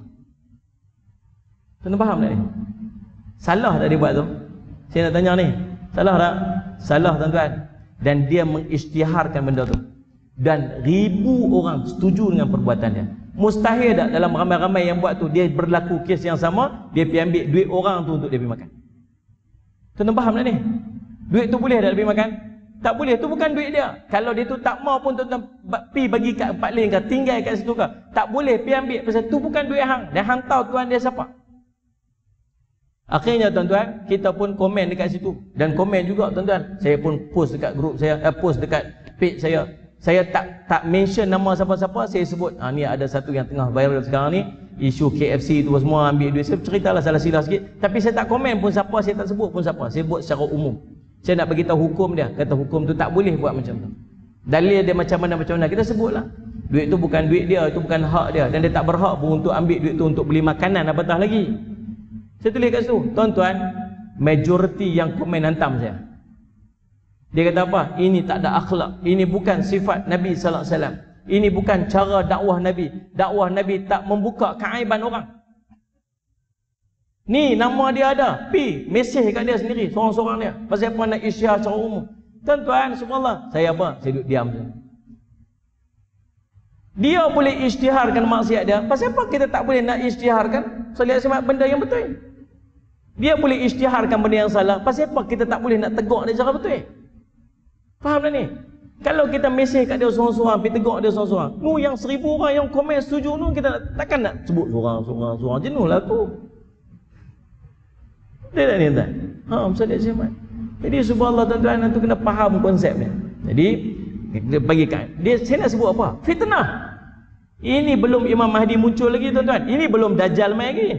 Tuan faham tak ni? Salah tak dia buat tu? Saya nak tanya ni, salah tak? Salah tuan-tuan. Dan dia mengisytiharkan benda tu. Dan ribu orang setuju dengan perbuatan dia. Mustahil tak dalam ramai-ramai yang buat tu, dia berlaku kes yang sama, dia pergi ambil duit orang tu untuk dia pergi makan. Tuan faham tak ni? Duit tu boleh tak dia pergi makan? Tak boleh, tu bukan duit dia. Kalau dia tu tak mau pun tuan-tuan pi bagi kat Pak Lin ke, tinggal kat situ ke, tak boleh pi ambil, pasal tu bukan duit hang. Dan hang tahu tuan dia siapa. Akhirnya tuan-tuan, kita pun komen dekat situ. Dan komen juga tuan-tuan. Saya pun post dekat grup saya, eh, post dekat page saya. Saya tak tak mention nama siapa-siapa, saya sebut, ah ni ada satu yang tengah viral sekarang ni, isu K F C tu semua ambil duit. Saya ceritalah salah silap sikit, tapi saya tak komen pun siapa, saya tak sebut pun siapa. Saya buat secara umum. Saya nak bagi tahu hukum dia, kata hukum tu tak boleh buat macam tu. Dalil dia macam mana macam mana kita sebutlah. Duit tu bukan duit dia, itu bukan hak dia, dan dia tak berhak pun untuk ambil duit tu untuk beli makanan apatah lagi. Saya tulis kat situ, tuan-tuan, majoriti yang komen hantam saya. Dia kata apa? Ini tak ada akhlak, ini bukan sifat Nabi sallallahu alaihi wasallam. Ini bukan cara dakwah Nabi. Dakwah Nabi tak membuka keaiban orang. Ni nama dia ada, pi mesej kat dia sendiri, seorang-seorang dia. Pasal apa nak isytihar secara umum. Tuan-tuan, subhanallah, saya apa? Saya duduk diam je. Dia boleh isytiharkan maksiat dia, pasal apa kita tak boleh nak isytiharkan solat benda yang betul? Dia boleh isytiharkan benda yang salah, pasal apa kita tak boleh nak tegur dia secara betul? Faham tak ni? Kalau kita mesej kat dia seorang-seorang, pergi tegur dia seorang-seorang, nu yang seribu orang yang komen setuju nu, kita takkan nak sebut seorang-seorang, jenuh lah tu. Dia tak ni tuan? Ha, Ustaz Ahmad. Jadi subhanallah tuan-tuan, tu kena faham konsep ni. Jadi dia bagi kat dia, saya nak sebut apa? Fitnah. Ini belum Imam Mahdi muncul lagi tuan-tuan. Ini belum Dajjal mai lagi.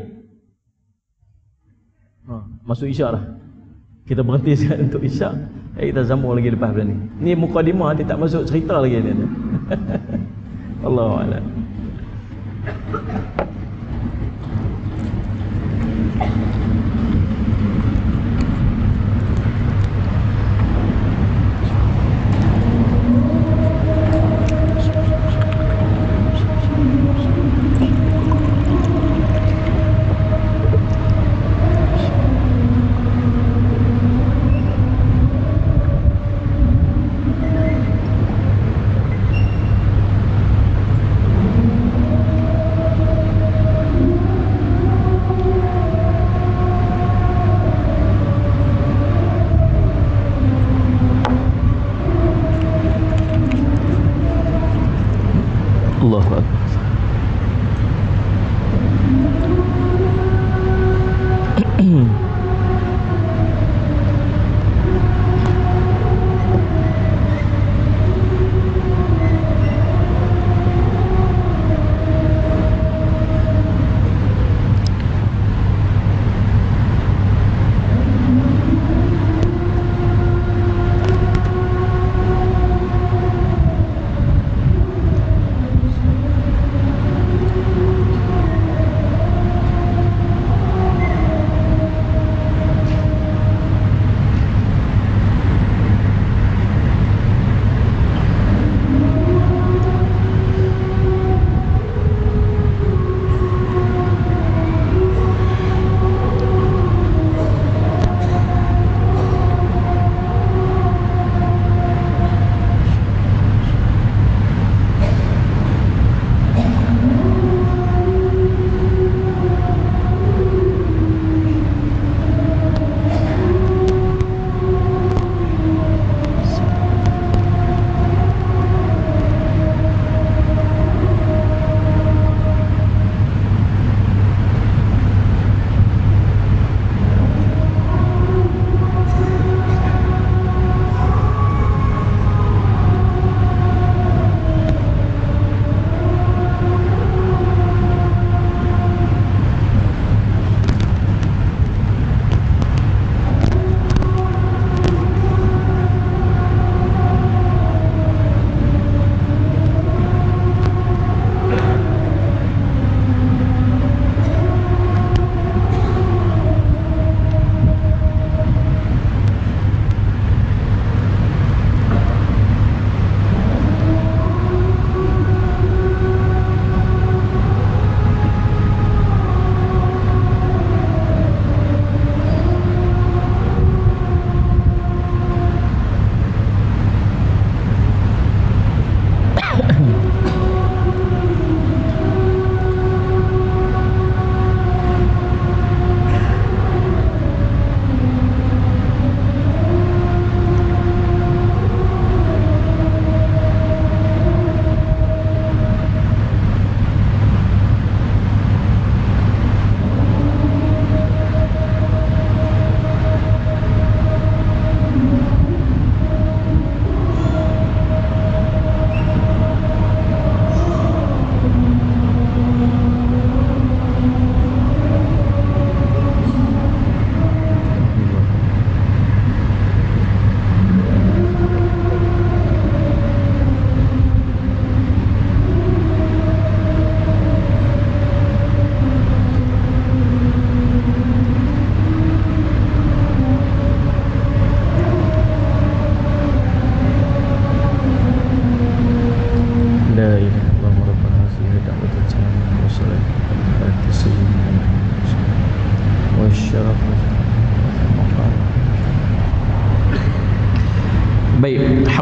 Ha, masuk isyak lah. Kita berhenti sekali untuk isyak. Eh, kita sambung lagi lepas bulan ni. Ni mukadimah, dia tak masuk cerita lagi ni. Allahu a'lam.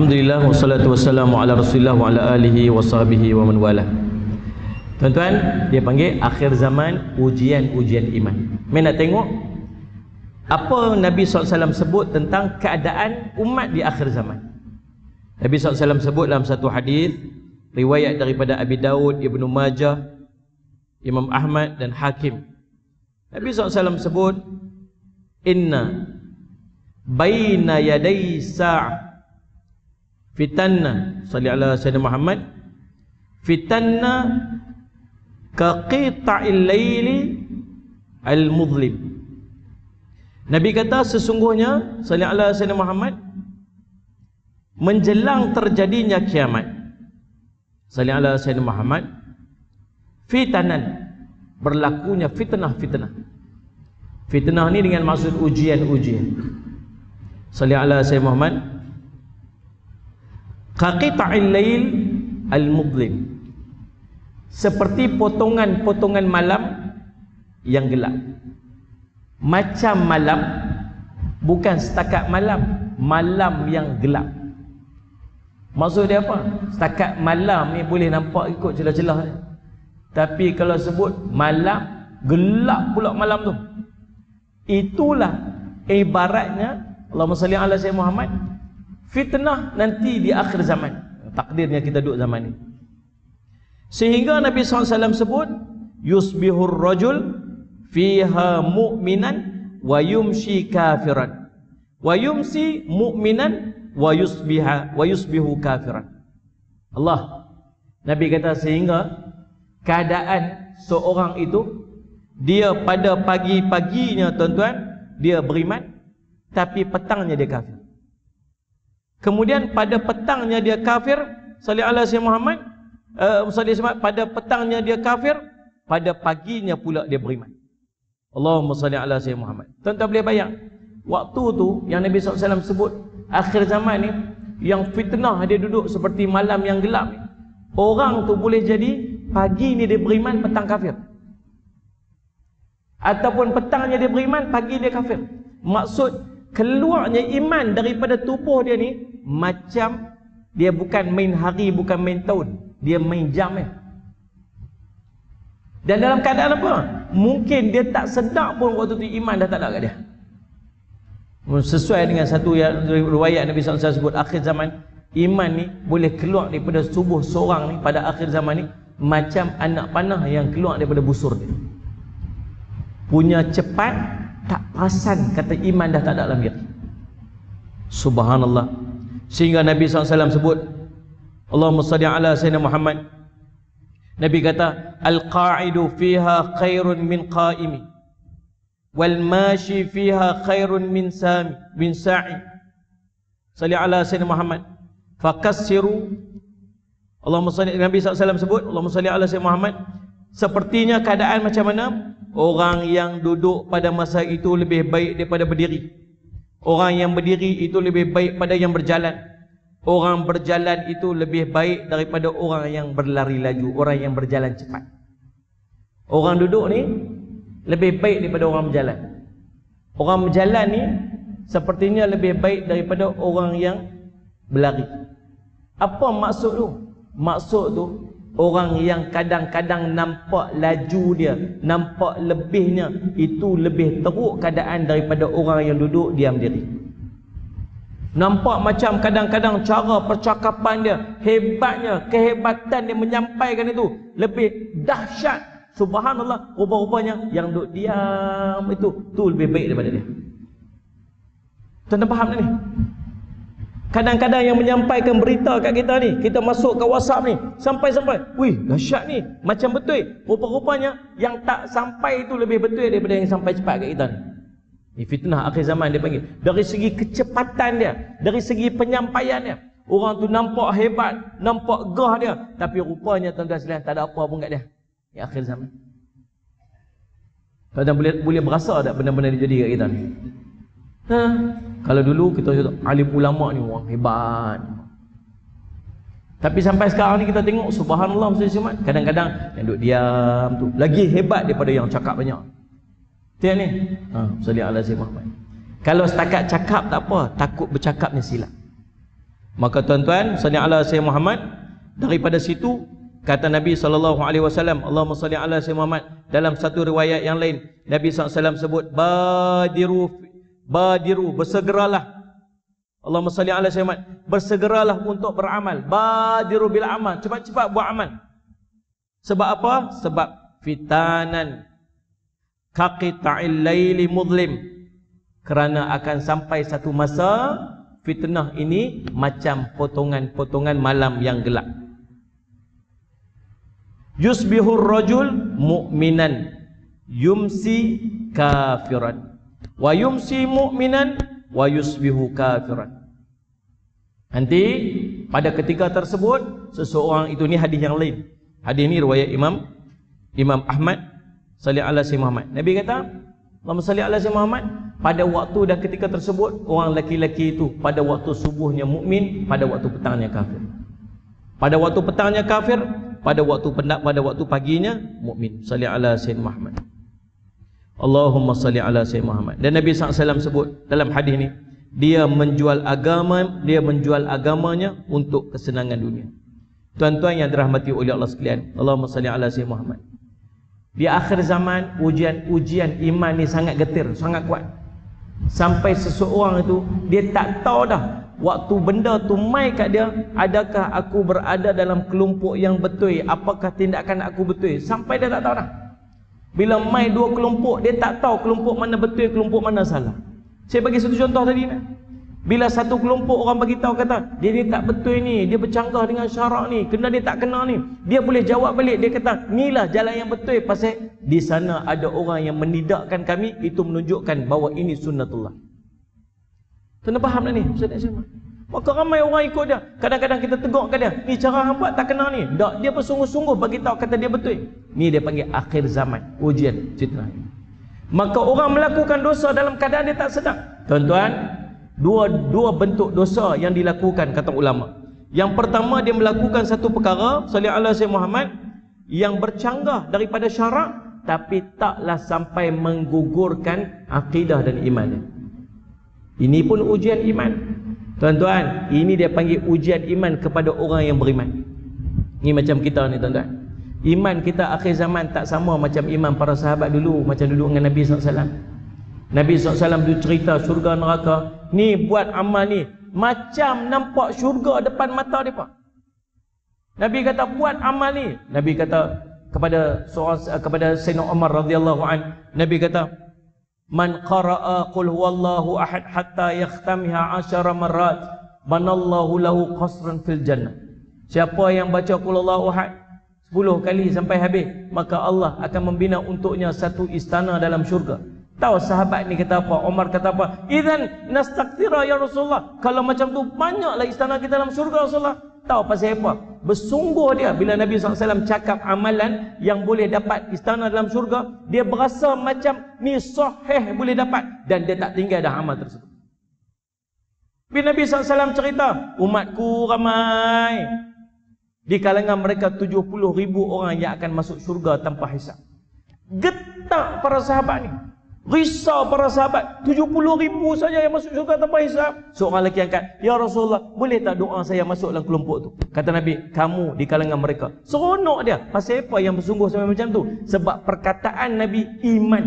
Alhamdulillah wassalatu wassalamu ala Rasulillah wa ala alihi wa sahbihi wa man wala. Tuan-tuan, dia panggil akhir zaman ujian-ujian iman. Main nak tengok apa Nabi sallallahu alaihi wasallam sebut tentang keadaan umat di akhir zaman. Nabi sallallahu alaihi wasallam sebut dalam satu hadis riwayat daripada Abi Daud, Ibnu Majah, Imam Ahmad dan Hakim. Nabi sallallahu alaihi wasallam sebut, inna baina yaday sa'ah fitanna, salli ala sayyidina Muhammad, fitanna ka qita'il laili al-mudlim. Nabi kata sesungguhnya, salli ala sayyidina Muhammad, menjelang terjadinya kiamat, salli ala sayyidina Muhammad, fitanan, berlakunya fitnah-fitnah. Fitnah ni dengan maksud ujian-ujian. Salli ala sayyidina Muhammad, qaqita'il lail al-mudlim, seperti potongan-potongan malam yang gelap. Macam malam, bukan setakat malam, malam yang gelap. Maksud dia apa? Setakat malam ni boleh nampak ikut celah-celah ni. Tapi kalau sebut malam, gelap pula malam tu. Itulah ibaratnya, Allahumma salli ala sayyidina Muhammad, fitnah nanti di akhir zaman. Takdirnya kita duduk zaman ni. Sehingga Nabi sallallahu alaihi wasallam sebut, yusbihur rajul fiha mu'minan wa yumshi kafiran, wa yumsi mu'minan wa yusbiha wa yusbihu kafiran. Allah, Nabi kata sehingga keadaan seorang itu, dia pada pagi-paginya tuan-tuan dia beriman, tapi petangnya dia kafir. Kemudian pada petangnya dia kafir, salli ala sayyidina Muhammad, uh, salli Muhammad, pada petangnya dia kafir, pada paginya pula dia beriman. Allahumma salli ala sayyidina Muhammad. Tuan-tuan boleh bayang waktu tu yang Nabi sallallahu alaihi wasallam sebut akhir zaman ni, yang fitnah dia duduk seperti malam yang gelap ni. Orang tu boleh jadi pagi ni dia beriman, petang kafir. Ataupun petangnya dia beriman, pagi dia kafir. Maksud keluarnya iman daripada tubuh dia ni macam dia bukan main hari, bukan main tahun, dia main jam eh. Dan dalam keadaan apa? Mungkin dia tak sedar pun waktu tu iman dah tak ada kat dia. Sesuai dengan satu yang riwayat Nabi sallallahu alaihi wasallam sebut, akhir zaman iman ni boleh keluar daripada tubuh seorang ni pada akhir zaman ni macam anak panah yang keluar daripada busur dia. Punya cepat, tak perasan kata iman dah tak ada dalam diri. Subhanallah. Sehingga Nabi sallallahu alaihi wasallam sebut, Allahumma salli ala sayyidina Muhammad, Nabi kata, al-qa'idu fiha khairun min qa'imi, wal mashi fiha khairun min sami min sa'i. Salli ala sayyidina Muhammad, fakassiru. Allahumma salli, Nabi sallallahu alaihi wasallam sebut, Allahumma salli ala sayyidina Muhammad, sepertinya keadaan macam mana? Orang yang duduk pada masa itu lebih baik daripada berdiri. Orang yang berdiri itu lebih baik pada yang berjalan. Orang berjalan itu lebih baik daripada orang yang berlari laju, orang yang berjalan cepat. Orang duduk ni lebih baik daripada orang berjalan. Orang berjalan ni sepertinya lebih baik daripada orang yang berlari. Apa maksud tu? Maksud tu, orang yang kadang-kadang nampak laju dia, nampak lebihnya, itu lebih teruk keadaan daripada orang yang duduk diam diri. Nampak macam kadang-kadang cara percakapan dia, hebatnya, kehebatan dia menyampaikan itu lebih dahsyat. Subhanallah, rupa-rupanya yang duduk diam itu tu lebih baik daripada dia. Tuan-tuan faham tak ni? Kadang-kadang yang menyampaikan berita kat kita ni, kita masuk ke WhatsApp ni, sampai-sampai, wih, dahsyat ni, macam betul. Rupa-rupanya yang tak sampai itu lebih betul daripada yang sampai cepat kat kita ni. Ni fitnah akhir zaman dia panggil. Dari segi kecepatan dia, dari segi penyampaian dia, orang tu nampak hebat, nampak gah dia, tapi rupanya tuan-tuan sekalian tak ada apa pun kat dia. Di akhir zaman. Tuan-tuan boleh boleh berasa tak benda-benda ni jadi kat kita ni? Ha, kalau dulu kita alim ulama ni wah hebat. Tapi sampai sekarang ni kita tengok subhanallah, kadang-kadang yang duduk diam tu lagi hebat daripada yang cakap banyak. Tiap ni. Ha, salli ala sayyidina Muhammad. Kalau setakat cakap tak apa, takut bercakap ni silap. Maka tuan-tuan, salli ala Sayyidina Muhammad, daripada situ kata Nabi sallallahu alaihi wasallam, Allahumma salli ala Sayyidina Muhammad. Dalam satu riwayat yang lain, Nabi sallallahu alaihi wasallam sebut, badiru badiru, bersegeralah. Allahumma salli ala Sayyidina Muhammad, bersegeralah untuk beramal. Badiru bil amal, cepat-cepat buat amal. Sebab apa? Sebab fitanan kaqita'il laili mudlim, kerana akan sampai satu masa fitnah ini macam potongan-potongan malam yang gelap. Yusbihur rajul mu'minan yumsi kafiran wa yumsi mu'minan wa yusbihu kafiran. Nanti pada ketika tersebut seseorang itu, ni hadis yang lain. Hadis ni riwayat Imam Imam Ahmad salli ala Sayyidina Muhammad. Nabi kata, Allahumma salli ala Sayyidina Muhammad, pada waktu dan ketika tersebut orang lelaki-lelaki itu pada waktu subuhnya mukmin, pada waktu petangnya kafir. Pada waktu petangnya kafir, pada waktu pendak pada waktu paginya mukmin. Salli ala Sayyidina Muhammad. Allahumma salli ala Sayyidina Muhammad. Dan Nabi sallallahu alaihi wasallam sebut dalam hadis ni, dia menjual agama, dia menjual agamanya untuk kesenangan dunia. Tuan-tuan yang dirahmati oleh Allah sekalian, Allahumma salli ala Sayyidina Muhammad. Di akhir zaman, ujian-ujian iman ni sangat getir, sangat kuat. Sampai seseorang itu dia tak tahu dah waktu benda tu mai kat dia, adakah aku berada dalam kelompok yang betul, apakah tindakan aku betul. Sampai dia tak tahu dah. Bila mai dua kelompok, dia tak tahu kelompok mana betul, kelompok mana salah. Saya bagi satu contoh tadi ni. Bila satu kelompok orang bagi tahu kata dia ni tak betul ni, dia bercanggah dengan syarak ni, kena dia tak kena ni, dia boleh jawab balik, dia kata inilah jalan yang betul, pasal di sana ada orang yang menidakkan kami, itu menunjukkan bahawa ini sunnatullah. Kena faham dah ni Ustaz Syamah. Maka ramai orang ikut dia. Kadang-kadang kita tegur kat dia, ni cara hang buat tak kena ni. Tak, dia bersungguh-sungguh bagi tahu kata dia betul. Ni dia panggil akhir zaman, ujian fitnah. Maka orang melakukan dosa dalam keadaan dia tak sedar. Tuan-tuan, Dua dua bentuk dosa yang dilakukan kata ulama. Yang pertama, dia melakukan satu perkara, salli ala Sayyidina Muhammad, yang bercanggah daripada syarak tapi taklah sampai menggugurkan akidah dan iman. Ini pun ujian iman. Tuan-tuan, ini dia panggil ujian iman kepada orang yang beriman. Ini macam kita ni tuan-tuan. Iman kita akhir zaman tak sama macam iman para sahabat dulu, macam dulu dengan Nabi sallallahu alaihi wasallam. Nabi sallallahu alaihi wasallam dia cerita syurga neraka. Ni buat amal ni macam nampak syurga depan mata mereka. Nabi kata buat amal ni. Nabi kata kepada seorang, kepada Sayyidina Umar radhiyallahu an, Nabi kata, man qara'a qul huwallahu ahad hatta yakhtamiha asyara marrat banallahu lahu qasran fil jannah. Siapa yang baca qul huwallahu ahad sepuluh kali sampai habis, maka Allah akan membina untuknya satu istana dalam syurga. Tahu sahabat ni kata apa? Umar kata apa? Idzan nastakthira ya Rasulullah. Kalau macam tu banyaklah istana kita dalam syurga Rasulullah. Tahu pasal apa? Bersungguh dia bila Nabi sallallahu alaihi wasallam cakap amalan yang boleh dapat istana dalam syurga, dia berasa macam ni sahih boleh dapat, dan dia tak tinggal dah amal tersebut. Bila Nabi sallallahu alaihi wasallam cerita, umatku ramai, di kalangan mereka tujuh puluh ribu orang yang akan masuk syurga tanpa hisab. Getak para sahabat ni, risau para sahabat, tujuh puluh ribu saja yang masuk syurga tanpa hisab. Seorang lelaki angkat, ya Rasulullah, boleh tak doa saya masuk dalam kelompok tu? Kata Nabi, kamu di kalangan mereka. Seronok dia. Pasal apa yang bersungguh sampai macam tu? Sebab perkataan Nabi iman.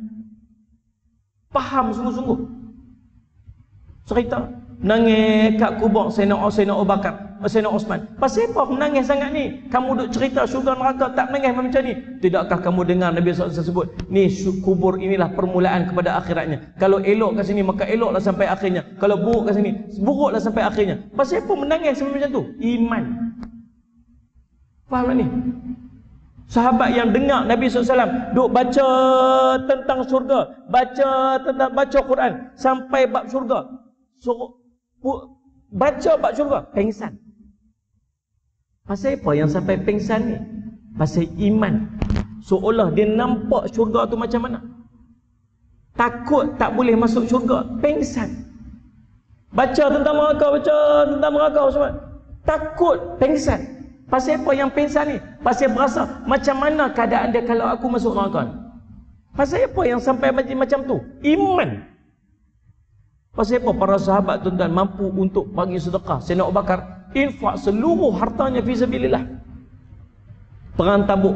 Faham sungguh-sungguh. Cerita nangis kat kubur Sayyidina Sayyidina Abu Bakar, Sayyidina Osman. Pasal apa menangis sangat ni? Kamu duk cerita syurga neraka tak menangis macam ni? Tidakkah kamu dengar Nabi sallallahu alaihi wasallam sebut, ni kubur inilah permulaan kepada akhiratnya. Kalau elok kat sini maka eloklah sampai akhirnya. Kalau buruk kat sini, buruklah sampai akhirnya. Pasal apa menangis sampai macam tu? Iman. Faham tak ni? Sahabat yang dengar Nabi sallallahu alaihi wasallam duk baca tentang syurga, baca tentang baca Quran sampai bab syurga. So, baca bab syurga, pengsan. Pasal apa yang sampai pengsan ni? Pasal iman. Seolah dia nampak syurga tu macam mana. Takut tak boleh masuk syurga, pengsan. Baca tentang neraka, baca tentang neraka semua, takut, pengsan. Pasal apa yang pengsan ni? Pasal berasa macam mana keadaan dia kalau aku masuk neraka. Pasal apa yang sampai macam tu? Iman. Pasal apa para sahabat tuan-tuan mampu untuk bagi sedekah? Sayyidina Abu Bakar infak seluruh hartanya fi sabilillah. Perang Tabuk,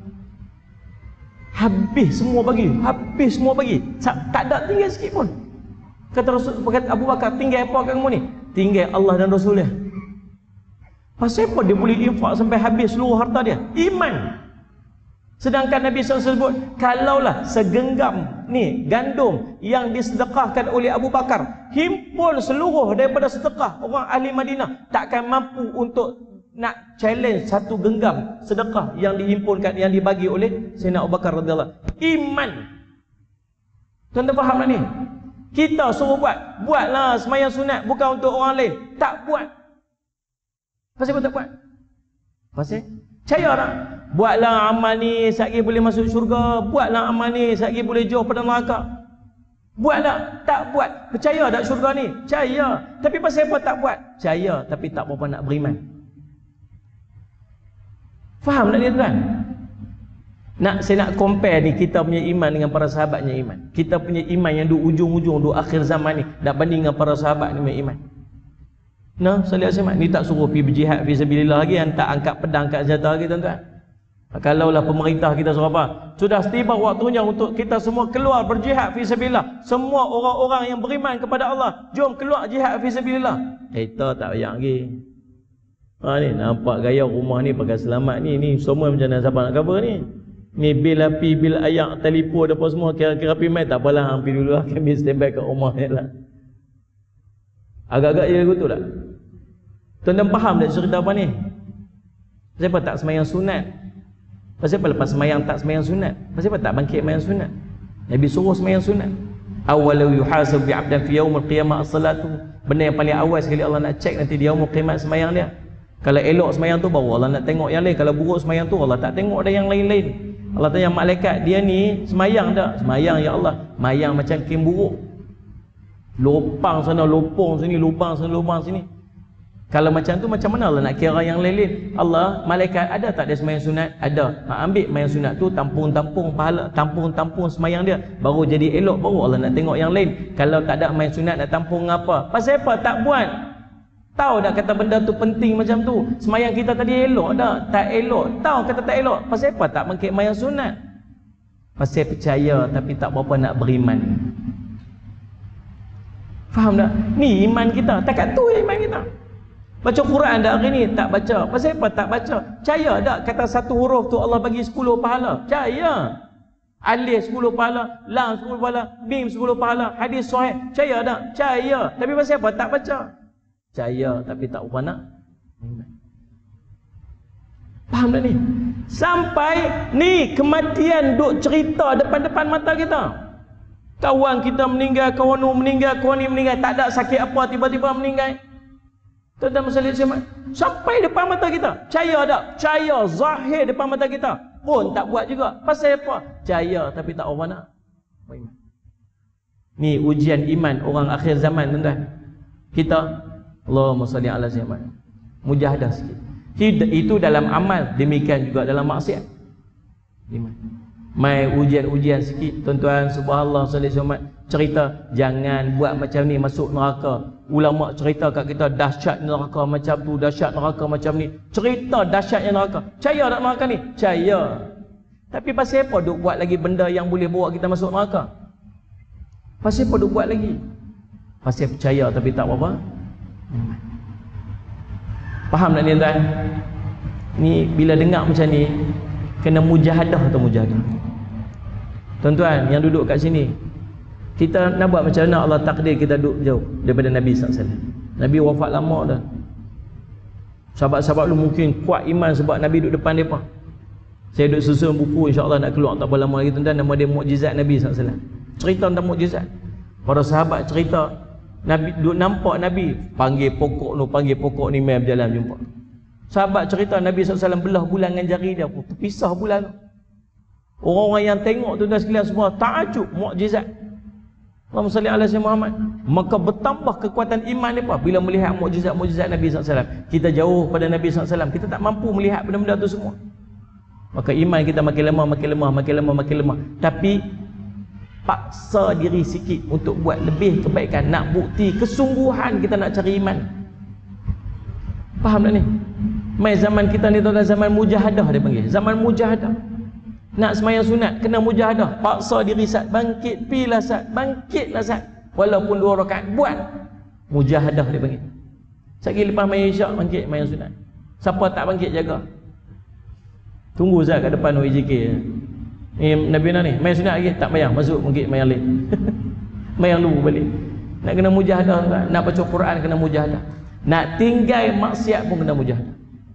habis semua bagi, habis semua bagi. Tak ada tinggal sikit pun. Kata Rasul, kata Abu Bakar, tinggal apa kat kamu ni? Tinggal Allah dan Rasul dia. Pasal apa dia boleh infak sampai habis seluruh harta dia? Iman. Sedangkan Nabi sallallahu alaihi wasallam sebut, kalaulah segenggam ni gandum yang disedekahkan oleh Abu Bakar himpun seluruh daripada sedekah orang ahli Madinah, takkan mampu untuk nak challenge satu genggam sedekah yang dihimpunkan, yang dibagi oleh Sayyidina Abu Bakar radhiyallahu. Iman. Tuan-tuan faham tak ni? Kita suruh buat, buatlah sembahyang sunat bukan untuk orang lain, tak buat. Pasal apa tak buat? Pasal percaya tak? Buatlah amal ni satgi boleh masuk syurga, buatlah amal ni satgi boleh jauh pada neraka. Buatlah, tak buat. Percaya tak syurga ni? Percaya. Tapi pasal apa tak buat? Percaya tapi tak berapa nak beriman. Faham tak ni tuan? Nak saya nak compare ni kita punya iman dengan para sahabatnya iman. Kita punya iman yang duk ujung-ujung, duk akhir zaman ni, nak banding dengan para sahabat ni punya iman. Nah, salih asmat ni tak suruh pergi berjihad fi sabilillah lagi, yang tak angkat pedang, angkat senjata lagi tuan-tuan. Kalaulah pemerintah kita suruh apa? Sudah tiba waktunya untuk kita semua keluar berjihad fi sabilillah. Semua orang-orang yang beriman kepada Allah, jom keluar jihad fi sabilillah. Kita tak payah lagi. Ha ni nampak gaya rumah ni pakai selamat ni, ni semua macam mana siapa nak cover ni? Ni bil api, bil ayak, telefon apa semua kira-kira pimai tak apalah, hampir dulu lah kami standby kat rumah ni lah. Agak-agak je betul tak? Tuan-tuan faham tak cerita apa ni? Kenapa tak sembahyang sunat? Pasal apa lepas sembahyang tak sembahyang sunat? Pasal apa tak bangkit sembahyang sunat? Nabi suruh sembahyang sunat. Awalau yuhasab bi 'abdan fi yaumil qiyamah as-salatu. Benda yang paling awal sekali Allah nak cek nanti di yaumul qiyamah sembahyang dia. Kalau elok sembahyang tu baru Allah nak tengok yang lain. Kalau buruk sembahyang tu Allah tak tengok dah yang lain-lain. Allah tanya malaikat, dia ni sembahyang tak? Sembahyang ya Allah. Sembahyang macam kim buruk. Lopang sana, lopong sini, lubang sana, lubang sini. Kalau macam tu macam mana Allah nak kira yang lain-lain? Allah, malaikat ada tak dia sembahyang sunat? Ada. Ha, ambil sembahyang sunat tu, tampung-tampung pahala, tampung-tampung sembahyang dia, baru jadi elok, baru Allah nak tengok yang lain. Kalau tak ada sembahyang sunat nak tampung apa? Pasal apa tak buat? Tahu tak kata benda tu penting macam tu? Sembahyang kita tadi elok tak? Tak elok. Tahu kata tak elok. Pasal apa tak bangkit sembahyang sunat? Pasal percaya tapi tak berapa nak beriman. Faham tak? Ni iman kita. Takat tu iman kita. Baca Quran dah hari ni tak baca. Pasal apa tak baca? Percaya tak kata satu huruf tu Allah bagi sepuluh pahala? Percaya. Alif sepuluh pahala, lam sepuluh pahala, mim sepuluh pahala, hadis sahih. Percaya tak? Percaya. Tapi pasal apa tak baca? Percaya tapi tak apa nak. Faham tak ni? Sampai ni kematian duk cerita depan-depan mata kita. Kawan kita meninggal, kawan nu meninggal, kawan ni meninggal, tak ada sakit apa tiba-tiba meninggal. Tuan-tuan masalah siapa? Sampai depan mata kita. Percaya tak? Percaya zahir depan mata kita. Pun tak buat juga. Pasal apa? Percaya tapi tak apa nak. Ni ujian iman orang akhir zaman tuan-tuan. Kita Allahumma salli ala sayyidina mujahadah sikit. Itu dalam amal, demikian juga dalam maksiat. Iman. Mai ujian-ujian sikit tuan-tuan, subhanallah sallallahu alaihi wasallam cerita jangan buat macam ni masuk neraka. Ulama cerita kat kita dahsyat neraka macam tu, dahsyat neraka macam ni. Cerita dahsyatnya neraka. Percaya tak neraka ni? Percaya. Tapi pasal apa duk buat lagi benda yang boleh bawa kita masuk neraka? Pasal apa duk buat lagi? Pasal percaya tapi tak apa-apa. Faham tak ni tuan? Ni bila dengar macam ni kena mujahadah atau mujahadah. Tuan-tuan yang duduk kat sini, kita nak buat macam mana Allah takdir kita duduk jauh daripada Nabi sallallahu alaihi wasallam. Nabi wafat lama dah. Sahabat-sahabat lu mungkin kuat iman sebab Nabi duduk depan mereka. Saya duduk susun buku, insya-Allah nak keluar tak berapa lama lagi tuan-tuan, nama dia Mukjizat Nabi sallallahu alaihi wasallam. Cerita tentang mukjizat. Para sahabat cerita Nabi duduk nampak Nabi panggil pokok tu, panggil pokok ni mai berjalan jumpa. Sahabat cerita Nabi sallallahu alaihi wasallam belah bulan dengan jari dia, terpisah bulan tu. Orang-orang yang tengok tu dan sekalian semua takjub mukjizat. Allahumma salli ala sayyidina Muhammad. Maka bertambah kekuatan iman mereka bila melihat mukjizat-mukjizat Nabi sallallahu alaihi wasallam. Kita jauh pada Nabi sallallahu alaihi wasallam, kita tak mampu melihat benda-benda tu semua. Maka iman kita makin lemah, makin lemah, makin lemah, makin lemah. Tapi paksa diri sikit untuk buat lebih kebaikan, nak bukti kesungguhan kita nak cari iman. Faham tak ni? Mai zaman kita ni tuan-tuan, zaman mujahadah dia panggil. Zaman mujahadah. Nak semayang sunat kena mujahadah, paksa diri sat, bangkit pilah sat, bangkitlah sat, walaupun dua rakaat buat. Mujahadah dia panggil. Sekali lepas main isyak bangkit main sunat. Siapa tak bangkit jaga. Tunggu Zat kat depan O E J K. Ni Nabi Nah ni main sunat lagi tak mayang, masuk bangkit mayang lain. Mayang dulu balik. Nak kena mujahadah, nak baca Quran kena mujahadah. Nak tinggal maksiat pun kena mujahadah.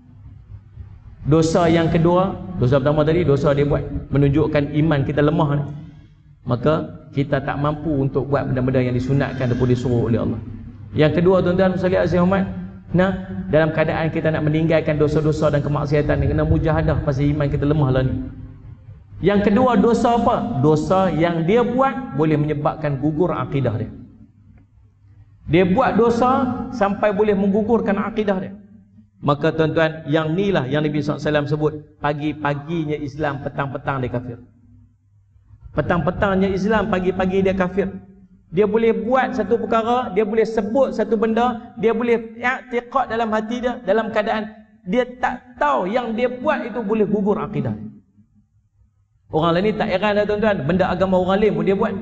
Dosa yang kedua, dosa pertama tadi dosa dia buat menunjukkan iman kita lemah ni. Maka kita tak mampu untuk buat benda-benda yang disunatkan ataupun disuruh oleh Allah. Yang kedua tuan-tuan sekalian azim hormat, nah dalam keadaan kita nak meninggalkan dosa-dosa dan kemaksiatan ni kena mujahadah pasal iman kita lemah lah ni. Yang kedua dosa apa? Dosa yang dia buat boleh menyebabkan gugur akidah dia. Dia buat dosa sampai boleh menggugurkan akidah dia. Maka tuan-tuan, yang ni lah yang Nabi sallallahu alaihi wasallam sebut pagi-paginya Islam, petang-petang dia kafir. Petang-petangnya Islam, pagi-pagi dia kafir. Dia boleh buat satu perkara, dia boleh sebut satu benda, dia boleh i'tiqad dalam hati dia, dalam keadaan dia tak tahu yang dia buat itu boleh gugur akidah. Orang lain ni tak heran dah tuan-tuan, benda agama orang lain pun dia buat.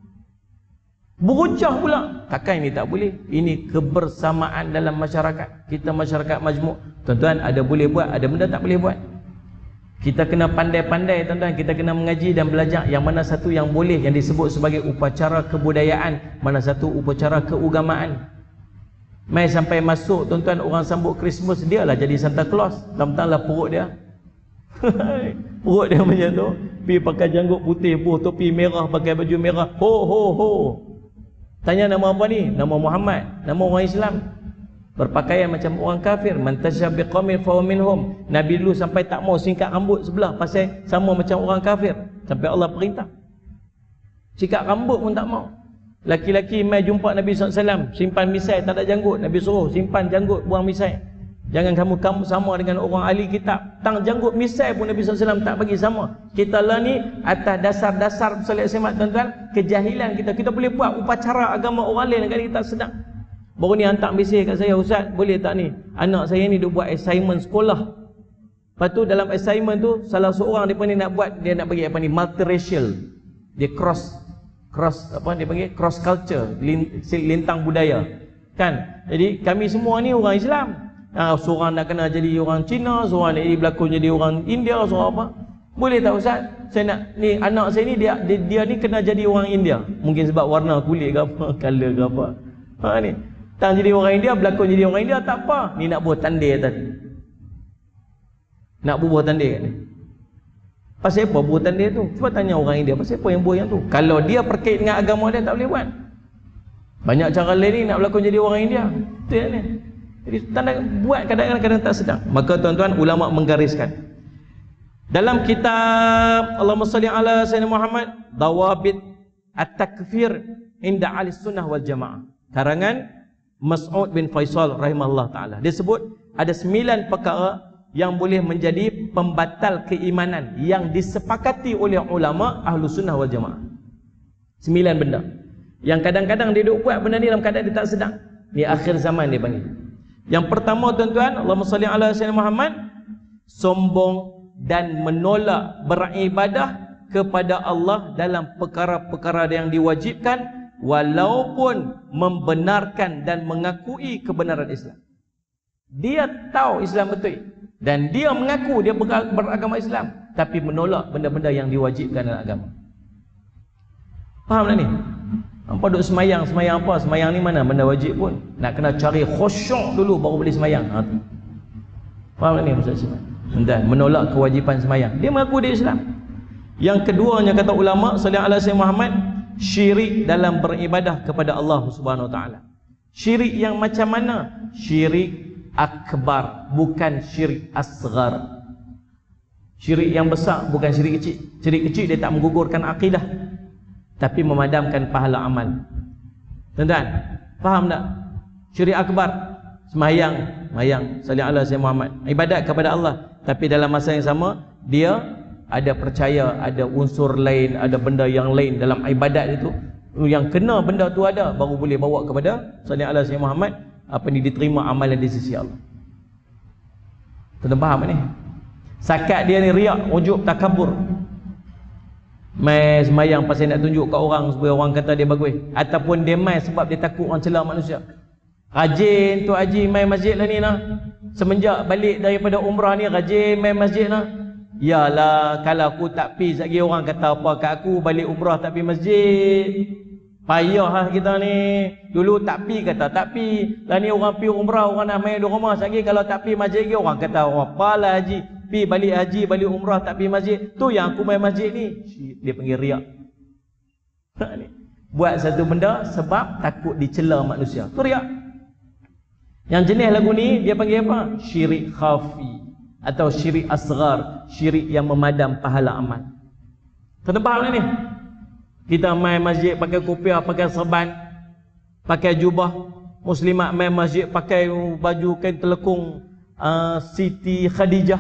Berucah pula, takkan ini tak boleh. Ini kebersamaan dalam masyarakat. Kita masyarakat majmuk, tuan-tuan, ada boleh buat, ada benda tak boleh buat. Kita kena pandai-pandai tuan-tuan, kita kena mengaji dan belajar yang mana satu yang boleh, yang disebut sebagai upacara kebudayaan, mana satu upacara keugamaan. Mai sampai masuk tuan-tuan, orang sambut Christmas, dia lah jadi Santa Claus, tentang-tentanglah perut dia. Perut dia macam tu, pergi pakai janggut putih, buh topi merah, pakai baju merah, ho ho ho. Tanya nama apa ni? Nama Muhammad, nama orang Islam. Berpakaian macam orang kafir. Man tashabbi qaumin fa minhum. Nabi dulu sampai tak mau singkat rambut sebelah pasal sama macam orang kafir. Sampai Allah perintah. Singkat rambut pun tak mau. Laki-laki mai jumpa Nabi sallallahu alaihi wasallam, simpan misai tak ada janggut. Nabi suruh simpan janggut, buang misai. Jangan kamu kamu sama dengan orang ahli kitab. Tang janggut misai pun Nabi sallallahu alaihi wasallam tak bagi sama. Kita lah ni atas dasar-dasar solat semat tuan-tuan, kejahilan kita. Kita boleh buat upacara agama orang lain kalau kita sedang. Baru ni hantar mesej kat saya, Ustaz, boleh tak ni? Anak saya ni dia buat assignment sekolah. Lepas tu dalam assignment tu salah seorang dia ni nak buat, dia nak bagi apa ni, multiracial. Dia cross cross apa dia panggil? Cross culture, lintang budaya. Kan? Jadi kami semua ni orang Islam. Ha, seorang nak kena jadi orang Cina, seorang nak jadi berlakon jadi orang India, seorang apa? Boleh tak Ustaz? Saya nak ni anak saya ni dia, dia dia ni kena jadi orang India. Mungkin sebab warna kulit ke apa, color ke apa. Ha ni. Tang jadi orang India, berlakon jadi orang India tak apa. Ni nak buat tandai tadi. Nak buat tandai kat ni. Pasal apa buat tandai tu? Cuba tanya orang India, pasal apa yang buat yang tu? Kalau dia perkait dengan agama dia tak boleh buat. Banyak cara lain ni nak berlakon jadi orang India. Betul tak ni? Jadi tanda buat kadang-kadang tak sedang. Maka tuan-tuan, ulama menggariskan dalam kitab Allahumma salli ala sayyidina Muhammad, Dawabit at-takfir inda ahli sunnah wal jamaah, karangan Mas'ud bin Faisal rahimahullah ta'ala. Dia sebut ada sembilan perkara yang boleh menjadi pembatal keimanan yang disepakati oleh ulama ahlu sunnah wal jamaah. Sembilan benda yang kadang-kadang dia duk buat benda ni dalam keadaan dia tak sedang. Ni akhir zaman dia panggil. Yang pertama tuan-tuan, Allahumma salli ala sayyidina Muhammad, sombong dan menolak beribadah kepada Allah dalam perkara-perkara yang diwajibkan, walaupun membenarkan dan mengakui kebenaran Islam. Dia tahu Islam betul dan dia mengaku dia beragama Islam, tapi menolak benda-benda yang diwajibkan dalam agama. Faham tak ni? Hampa duk semayang, semayang apa? Semayang ni mana benda wajib pun. Nak kena cari khusyuk dulu baru boleh semayang. Ha, tu. Faham tak ni Ustaz? Dan menolak kewajipan semayang. Dia mengaku dia Islam. Yang keduanya kata ulama sallallahu alaihi Muhammad, syirik dalam beribadah kepada Allah Subhanahu wa taala. Syirik yang macam mana? Syirik akbar, bukan syirik asghar. Syirik yang besar bukan syirik kecil. Syirik kecil dia tak menggugurkan akidah, tapi memadamkan pahala amal. Tuan-tuan, faham tak? Syirik akbar, semayang, semayang, salli ala sayyidina Muhammad, ibadat kepada Allah, tapi dalam masa yang sama dia ada percaya ada unsur lain, ada benda yang lain dalam ibadat itu, yang kena benda tu ada, baru boleh bawa kepada sallallahu alaihi wasallam Muhammad, apa ni, diterima amalan di sisi Allah. Tuan faham ni? Sakat dia ni riak, ujub, takabur, mai semayang pasal nak tunjuk kat orang supaya orang kata dia bagus, ataupun dia mai sebab dia takut orang celah manusia. Rajin tu Haji mai masjid lah ni nah, semenjak balik daripada umrah ni rajin mai masjid nah. Yalah, kalau aku tak pi lagi orang kata apa kat aku, balik umrah tak pi masjid, payah lah kita ni. Dulu tak pi kata tak pi, lah ni orang pi umrah, orang nak main di rumah lagi, kalau tak pi masjid lagi orang kata apalah Haji pi balik haji balik umrah tak pi masjid, tu yang aku main masjid ni. Dia panggil riak. Buat satu benda sebab takut dicela manusia, tu riak. Yang jenis lagu ni dia panggil apa? Syirik khafi atau syirik asghar, syirik yang memadam pahala amal. Ternebak ni. Kita main masjid pakai kopiah, pakai serban, pakai jubah. Muslimat main masjid pakai baju kain telekung uh, Siti Khadijah.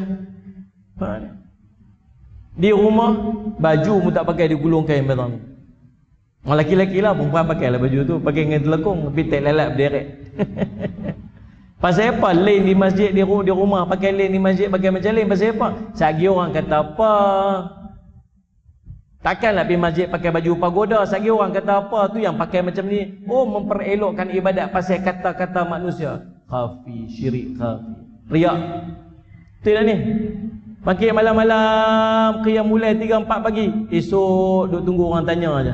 Di rumah baju pun tak pakai, digulung kain beton. Orang lelaki-lelaki lah, perempuan pakai lah baju tu, pakai kain telekung tapi tak lalat berderet. Pasal apa lain di masjid, di rumah, di rumah pakai lain, di masjid pakai macam lain? Pasal apa? Sagi orang kata apa? Takkanlah pergi masjid pakai baju pagoda, sagi orang kata apa? Tu yang pakai macam ni, oh memperelokkan ibadat pasal kata-kata manusia. Khafi, syirik khafi, riak. Tu dah ni. Pakai malam-malam qiyam mulai tiga empat pagi, esok duk tunggu orang tanya aja.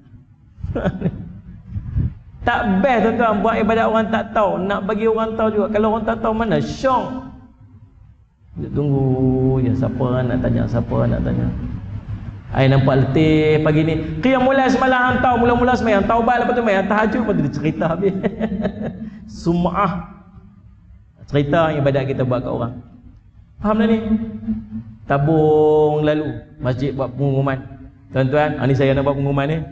Tak best tuan-tuan buat ibadat orang tak tahu, nak bagi orang tahu juga. Kalau orang tak tahu mana syok. Dia tunggu je siapa nak tanya, siapa nak tanya. Ai nampak letih pagi ni. Qiyam mulai semalam hantar, mula-mula sembahyang taubat, lepas tu sembahyang tahajud, lepas tu dia cerita habis. Sum'ah. Cerita ibadat kita buat kat orang. Faham dah ni? Tabung lalu masjid buat pengumuman. Tuan-tuan, ha, ni saya nak buat pengumuman ni.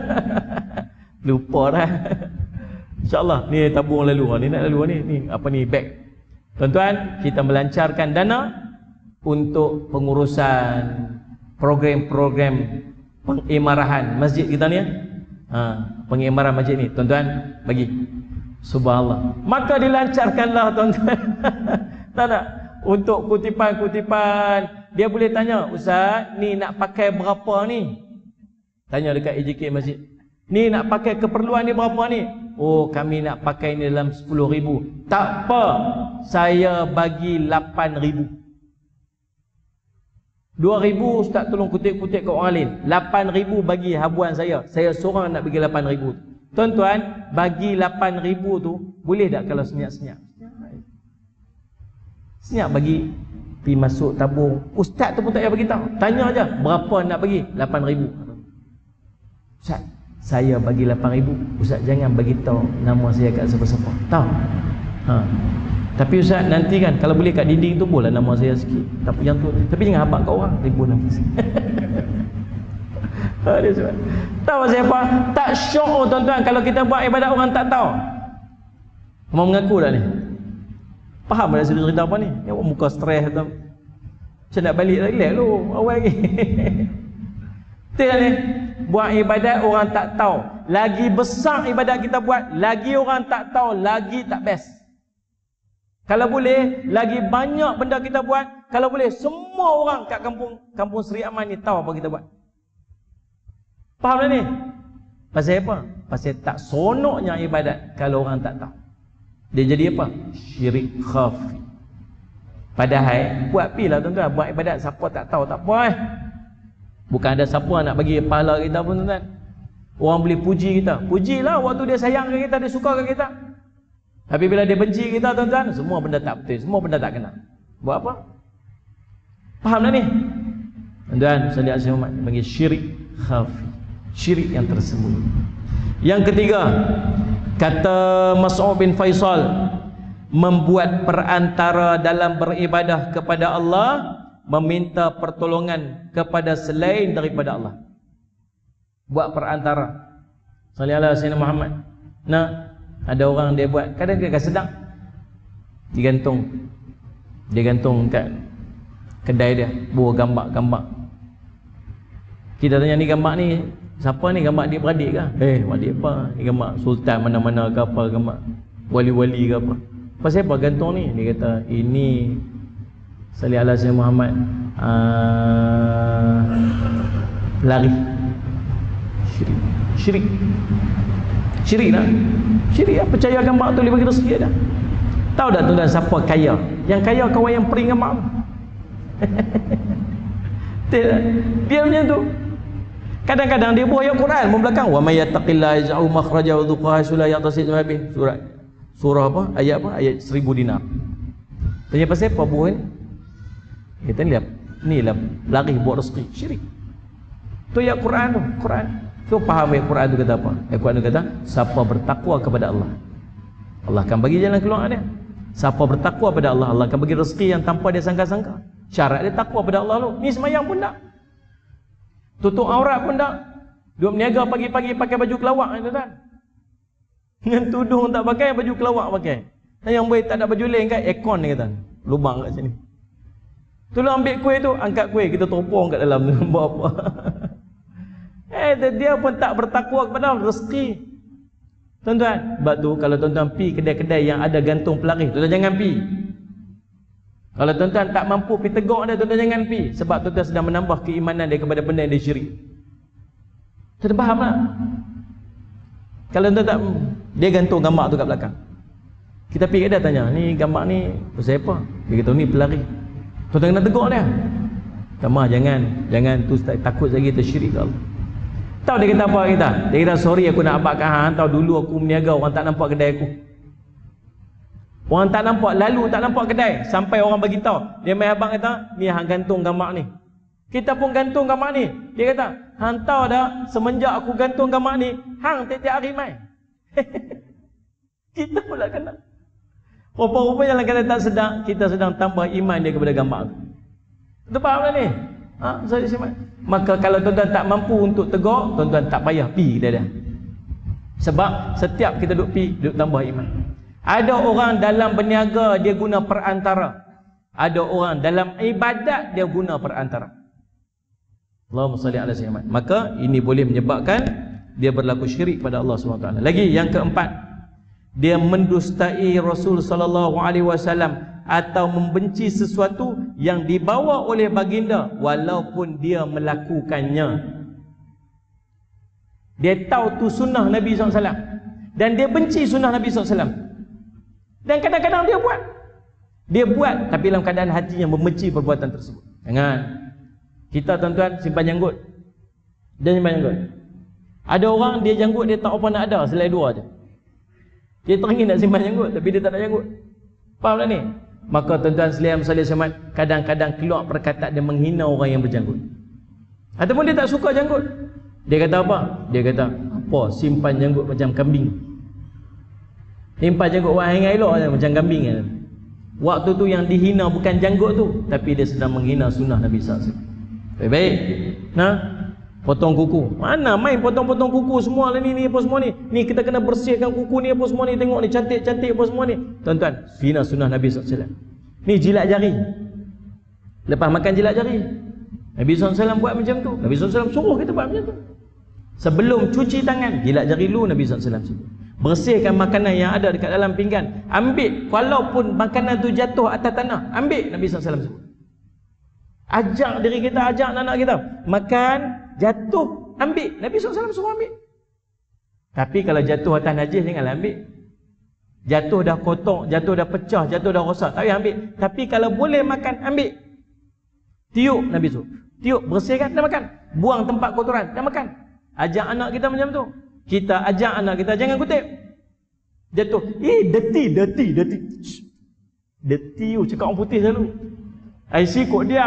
Lupa dah. InsyaAllah ni tabung lalu, ni nak lalu ni, ni apa ni, beg. Tuan-tuan, kita melancarkan dana untuk pengurusan program-program pengimarahan masjid kita ni. Ha, pengimarahan masjid ni, tuan-tuan bagi. Subhanallah. Maka dilancarkanlah tuan-tuan. Tak nak untuk kutipan-kutipan. Dia boleh tanya, Ustaz, ni nak pakai berapa ni? Tanya dekat A J K masjid. Ni nak pakai keperluan ni berapa ni? Oh, kami nak pakai ni dalam sepuluh ribu. Tak apa, saya bagi lapan ribu. dua ribu Ustaz tolong kutip-kutip ke orang lain. lapan ribu bagi habuan saya. Saya seorang nak bagi lapan ribu. Tuan-tuan, bagi lapan ribu tu boleh tak kalau senyap-senyap? Senyap bagi, pergi masuk tabung. Ustaz tu pun tak payah bagi tahu. Tanya aja, berapa nak bagi? lapan ribu. Ustaz, saya bagi lapan ribu. Ustaz jangan bagi tahu nama saya kat siapa-siapa. Tahu? Ha. Tapi Ustaz nanti kan kalau boleh kat dinding tu boleh nama saya sikit. Tapi yang tu, tapi jangan habaq kat orang, ribu nafas. Ha, dia sebab. Tahu pasal apa? Tak syok tuan-tuan kalau kita buat ibadat orang tak tahu. Mau mengaku dah ni? Faham dah cerita apa ni? Tengok muka stres tu. Macam nak balik lagi relax lu, awal lagi. Tengok ni, buat ibadat orang tak tahu. Lagi besar ibadat kita buat, lagi orang tak tahu, lagi tak best. Kalau boleh, lagi banyak benda kita buat. Kalau boleh, semua orang kat kampung kampung Seri Aman ni tahu apa kita buat. Faham dah ni? Pasal apa? Pasal tak sonoknya ibadat kalau orang tak tahu. Dia jadi apa? Syirik khafi. Padahal buat pi lah tuan-tuan, buat ibadat siapa tak tahu tak apa eh. Bukan ada siapa nak bagi pahala kita pun tuan-tuan. Orang boleh puji kita. Pujilah waktu dia sayang ke kita, dia suka ke kita. Tapi bila dia benci kita tuan-tuan, semua benda tak betul, semua benda tak kena. Buat apa? Faham dah ni? Tuan-tuan, sallallahu alaihi wasallam bagi syirik khafi. Syirik yang tersembunyi. Yang ketiga, kata Mas'ud bin Faisal, membuat perantara dalam beribadah kepada Allah, meminta pertolongan kepada selain daripada Allah. Buat perantara. Sallallahu alaihi wasallam Muhammad. Nah, ada orang dia buat, kadang-kadang sedang digantung. Dia gantung kat kedai dia, buah gambar-gambar. Kita tanya ni gambar ni siapa ni, gambar adik-beradik ke? Eh, adik apa? Ni gambar sultan mana-mana ke apa, gambar wali-wali ke apa. Pasal apa gantung ni? Dia kata ini salih ala Sayyidina Muhammad uh, lari syirik syirik syirik lah syirik lah, percaya gambar tu boleh bagi rezeki dah. Tahu tak tuan-tuan siapa kaya? Yang kaya kawan yang pering gambar tu. Dia macam tu. Kadang-kadang dia buah ayat Quran membelakang wa may yattaqillaha yaj'al makhraja wa dhuqa hasula yatasid habis surah surah apa ayat apa ayat seribu dinar. Tanya pasal apa buah ni? Kita lihat ni lah lari buat rezeki syirik. Tu ayat Quran tu, Quran. So faham ayat Quran tu kata apa? Ayat Quran tu kata siapa bertakwa kepada Allah, Allah akan bagi jalan keluar dia. Siapa bertakwa pada Allah, Allah akan bagi rezeki yang tanpa dia sangka-sangka. Syarat dia takwa pada Allah tu. Ni semayang pun tak, tutup aurat pun tak, duduk berniaga pagi-pagi pakai baju kelawak ni tuan. Dengan tudung tak pakai, baju kelawak pakai. Dan yang boleh tak ada baju lain kat aircon ni kata, lubang kat sini. Tolong ambil kuih tu, angkat kuih, kita teropong kat dalam tu. Buat apa? Eh, dia pun tak bertakwa kepada rezeki. Tuan-tuan, sebab tu kalau tuan-tuan pi kedai-kedai yang ada gantung pelaris, tuan-tuan jangan pi. Kalau tuan-tuan tak mampu pi tegak dia, tuan-tuan jangan pi. Sebab tuan-tuan sedang menambah keimanan dia kepada benda yang dia syirik. Tuan-tuan faham tak? Kalau tuan-tuan tak, dia gantung gambar tu kat belakang. Kita pergi kat dia tanya, ni gambar ni pasal apa? Dia kata ni pelaris. Tuan-tuan kena tegur dia. Tamah jangan, jangan tu takut lagi tersyirik ke Allah. Tahu dia kata apa kita? Dia kata sorry aku nak abadkan hang, tahu dulu aku berniaga orang tak nampak kedai aku. Orang tak nampak, lalu tak nampak kedai sampai orang bagi tahu. Dia mai abang kata, ni hang gantung gambar ni. Kita pun gantung gambar ni. Dia kata, hang tahu dah semenjak aku gantung gambar ni, hang tiap-tiap hari mai. Kita pula kena. Rupa-rupanya dalam kata tak sedang, kita sedang tambah iman dia kepada gambar tu. Betul faham tak ni? Ha, saya simak. Maka kalau tuan-tuan tak mampu untuk tegur, tuan-tuan tak payah pi dia dah. Sebab setiap kita duduk pi, duduk tambah iman. Ada orang dalam berniaga dia guna perantara. Ada orang dalam ibadat dia guna perantara. Allahumma salli ala sayyidina Muhammad. Maka ini boleh menyebabkan dia berlaku syirik pada Allah subhanahu wa taala. Lagi yang keempat, dia mendustai Rasul sallallahu alaihi wasallam atau membenci sesuatu yang dibawa oleh baginda walaupun dia melakukannya. Dia tahu tu sunnah Nabi sallallahu alaihi wasallam dan dia benci sunnah Nabi sallallahu alaihi wasallam. Dan kadang-kadang dia buat. Dia buat tapi dalam keadaan hatinya membenci perbuatan tersebut. Jangan. Kita tuan-tuan simpan janggut. Dia simpan janggut. Ada orang dia janggut dia tak apa nak ada selain dua aja. Dia teringin nak simpan janggut tapi dia tak nak janggut. Faham tak ni? Maka tuan-tuan sekalian salih selamat, kadang-kadang keluar perkataan dia menghina orang yang berjanggut. Ataupun dia tak suka janggut. Dia kata apa? Dia kata, apa simpan janggut macam kambing. Simpan janggut wahai yang elok macam kambing kan. Waktu tu yang dihina bukan janggut tu, tapi dia sedang menghina sunnah Nabi sallallahu alaihi wasallam. Baik-baik. Nah, potong kuku. Mana main potong-potong kuku semua lah ni, ni apa semua ni. Ni kita kena bersihkan kuku ni apa semua ni. Tengok ni cantik-cantik apa semua ni. Tuan-tuan, hina sunnah Nabi sallallahu alaihi wasallam. Ni jilat jari. Lepas makan jilat jari. Nabi sallallahu alaihi wasallam buat macam tu. Nabi sallallahu alaihi wasallam suruh kita buat macam tu. Sebelum cuci tangan, jilat jari dulu Nabi sallallahu alaihi wasallam. Bersihkan makanan yang ada dekat dalam pinggan. Ambil, walaupun makanan tu jatuh atas tanah, ambil Nabi sallallahu alaihi wasallam. Ajak diri kita, ajak anak-anak kita makan, jatuh, ambil. Nabi sallallahu alaihi wasallam suruh ambil. Tapi kalau jatuh atas najis, janganlah ambil. Jatuh dah kotor, jatuh dah pecah, jatuh dah rosak, tak payah ambil. Tapi kalau boleh makan, ambil. Tiup Nabi suruh. Tiup, bersihkan, dan makan. Buang tempat kotoran, dan makan. Ajak anak kita macam tu. Kita ajak anak kita, jangan kutip. Jatuh, eh dirty, dirty, dirty. Shh. Dirty, oh, cakap orang putih selalu. I C kok diam.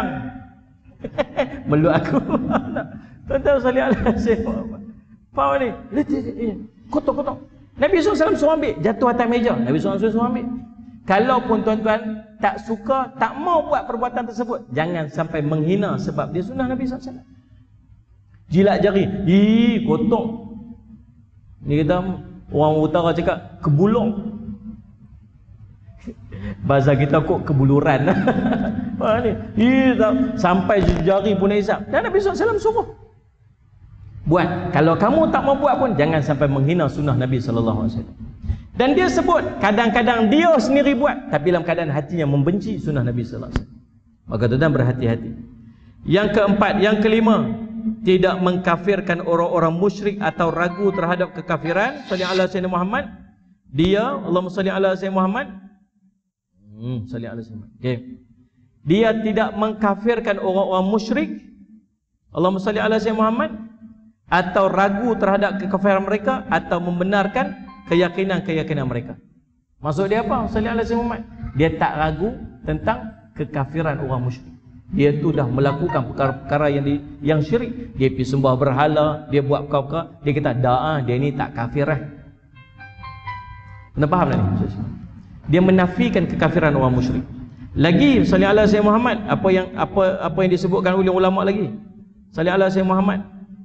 Meluk aku. Tuan-tuan salih alaihi wasallam. Faham ni? Kotor-kotor. Nabi sallallahu alaihi wasallam suruh ambil, jatuh atas meja. Nabi sallallahu alaihi wasallam suruh ambil. Kalaupun tuan-tuan tak suka, tak mau buat perbuatan tersebut, jangan sampai menghina sebab dia sunnah Nabi sallallahu alaihi wasallam. Jilat jari, ih kotor. Ni kita orang utara cakap kebulung. Bahasa kita kok kebuluran. Faham ni? Ih, sampai jari pun nak hisap. Dan Nabi sallallahu alaihi wasallam suruh. Buat. Kalau kamu tak mau buat pun, jangan sampai menghina sunnah Nabi sallallahu alaihi wasallam. Dan dia sebut, kadang-kadang dia sendiri buat, tapi dalam keadaan hatinya membenci sunnah Nabi sallallahu alaihi wasallam. Maka tuan-tuan berhati-hati. Yang keempat, yang kelima, tidak mengkafirkan orang-orang musyrik atau ragu terhadap kekafiran. Salli ala sayyidina Muhammad. Dia, Allahumma salli ala sayyidina Muhammad. Hmm, salli ala sayyidina Muhammad. Okay. Dia tidak mengkafirkan orang-orang musyrik. Allahumma salli ala sayyidina Muhammad. Atau ragu terhadap kekafiran mereka, atau membenarkan keyakinan-keyakinan mereka. Maksud dia apa? Salli ala sayyidina Muhammad. Dia tak ragu tentang kekafiran orang musyrik. Dia tu dah melakukan perkara-perkara yang di, yang syirik. Dia pergi sembah berhala, dia buat perkara-perkara, dia kata dah, dia ni tak kafir eh. Anda faham tak ni? Dia menafikan kekafiran orang musyrik. Lagi salli ala sayyidina Muhammad, apa yang apa apa yang disebutkan oleh ulama lagi. Salli ala sayyidina Muhammad.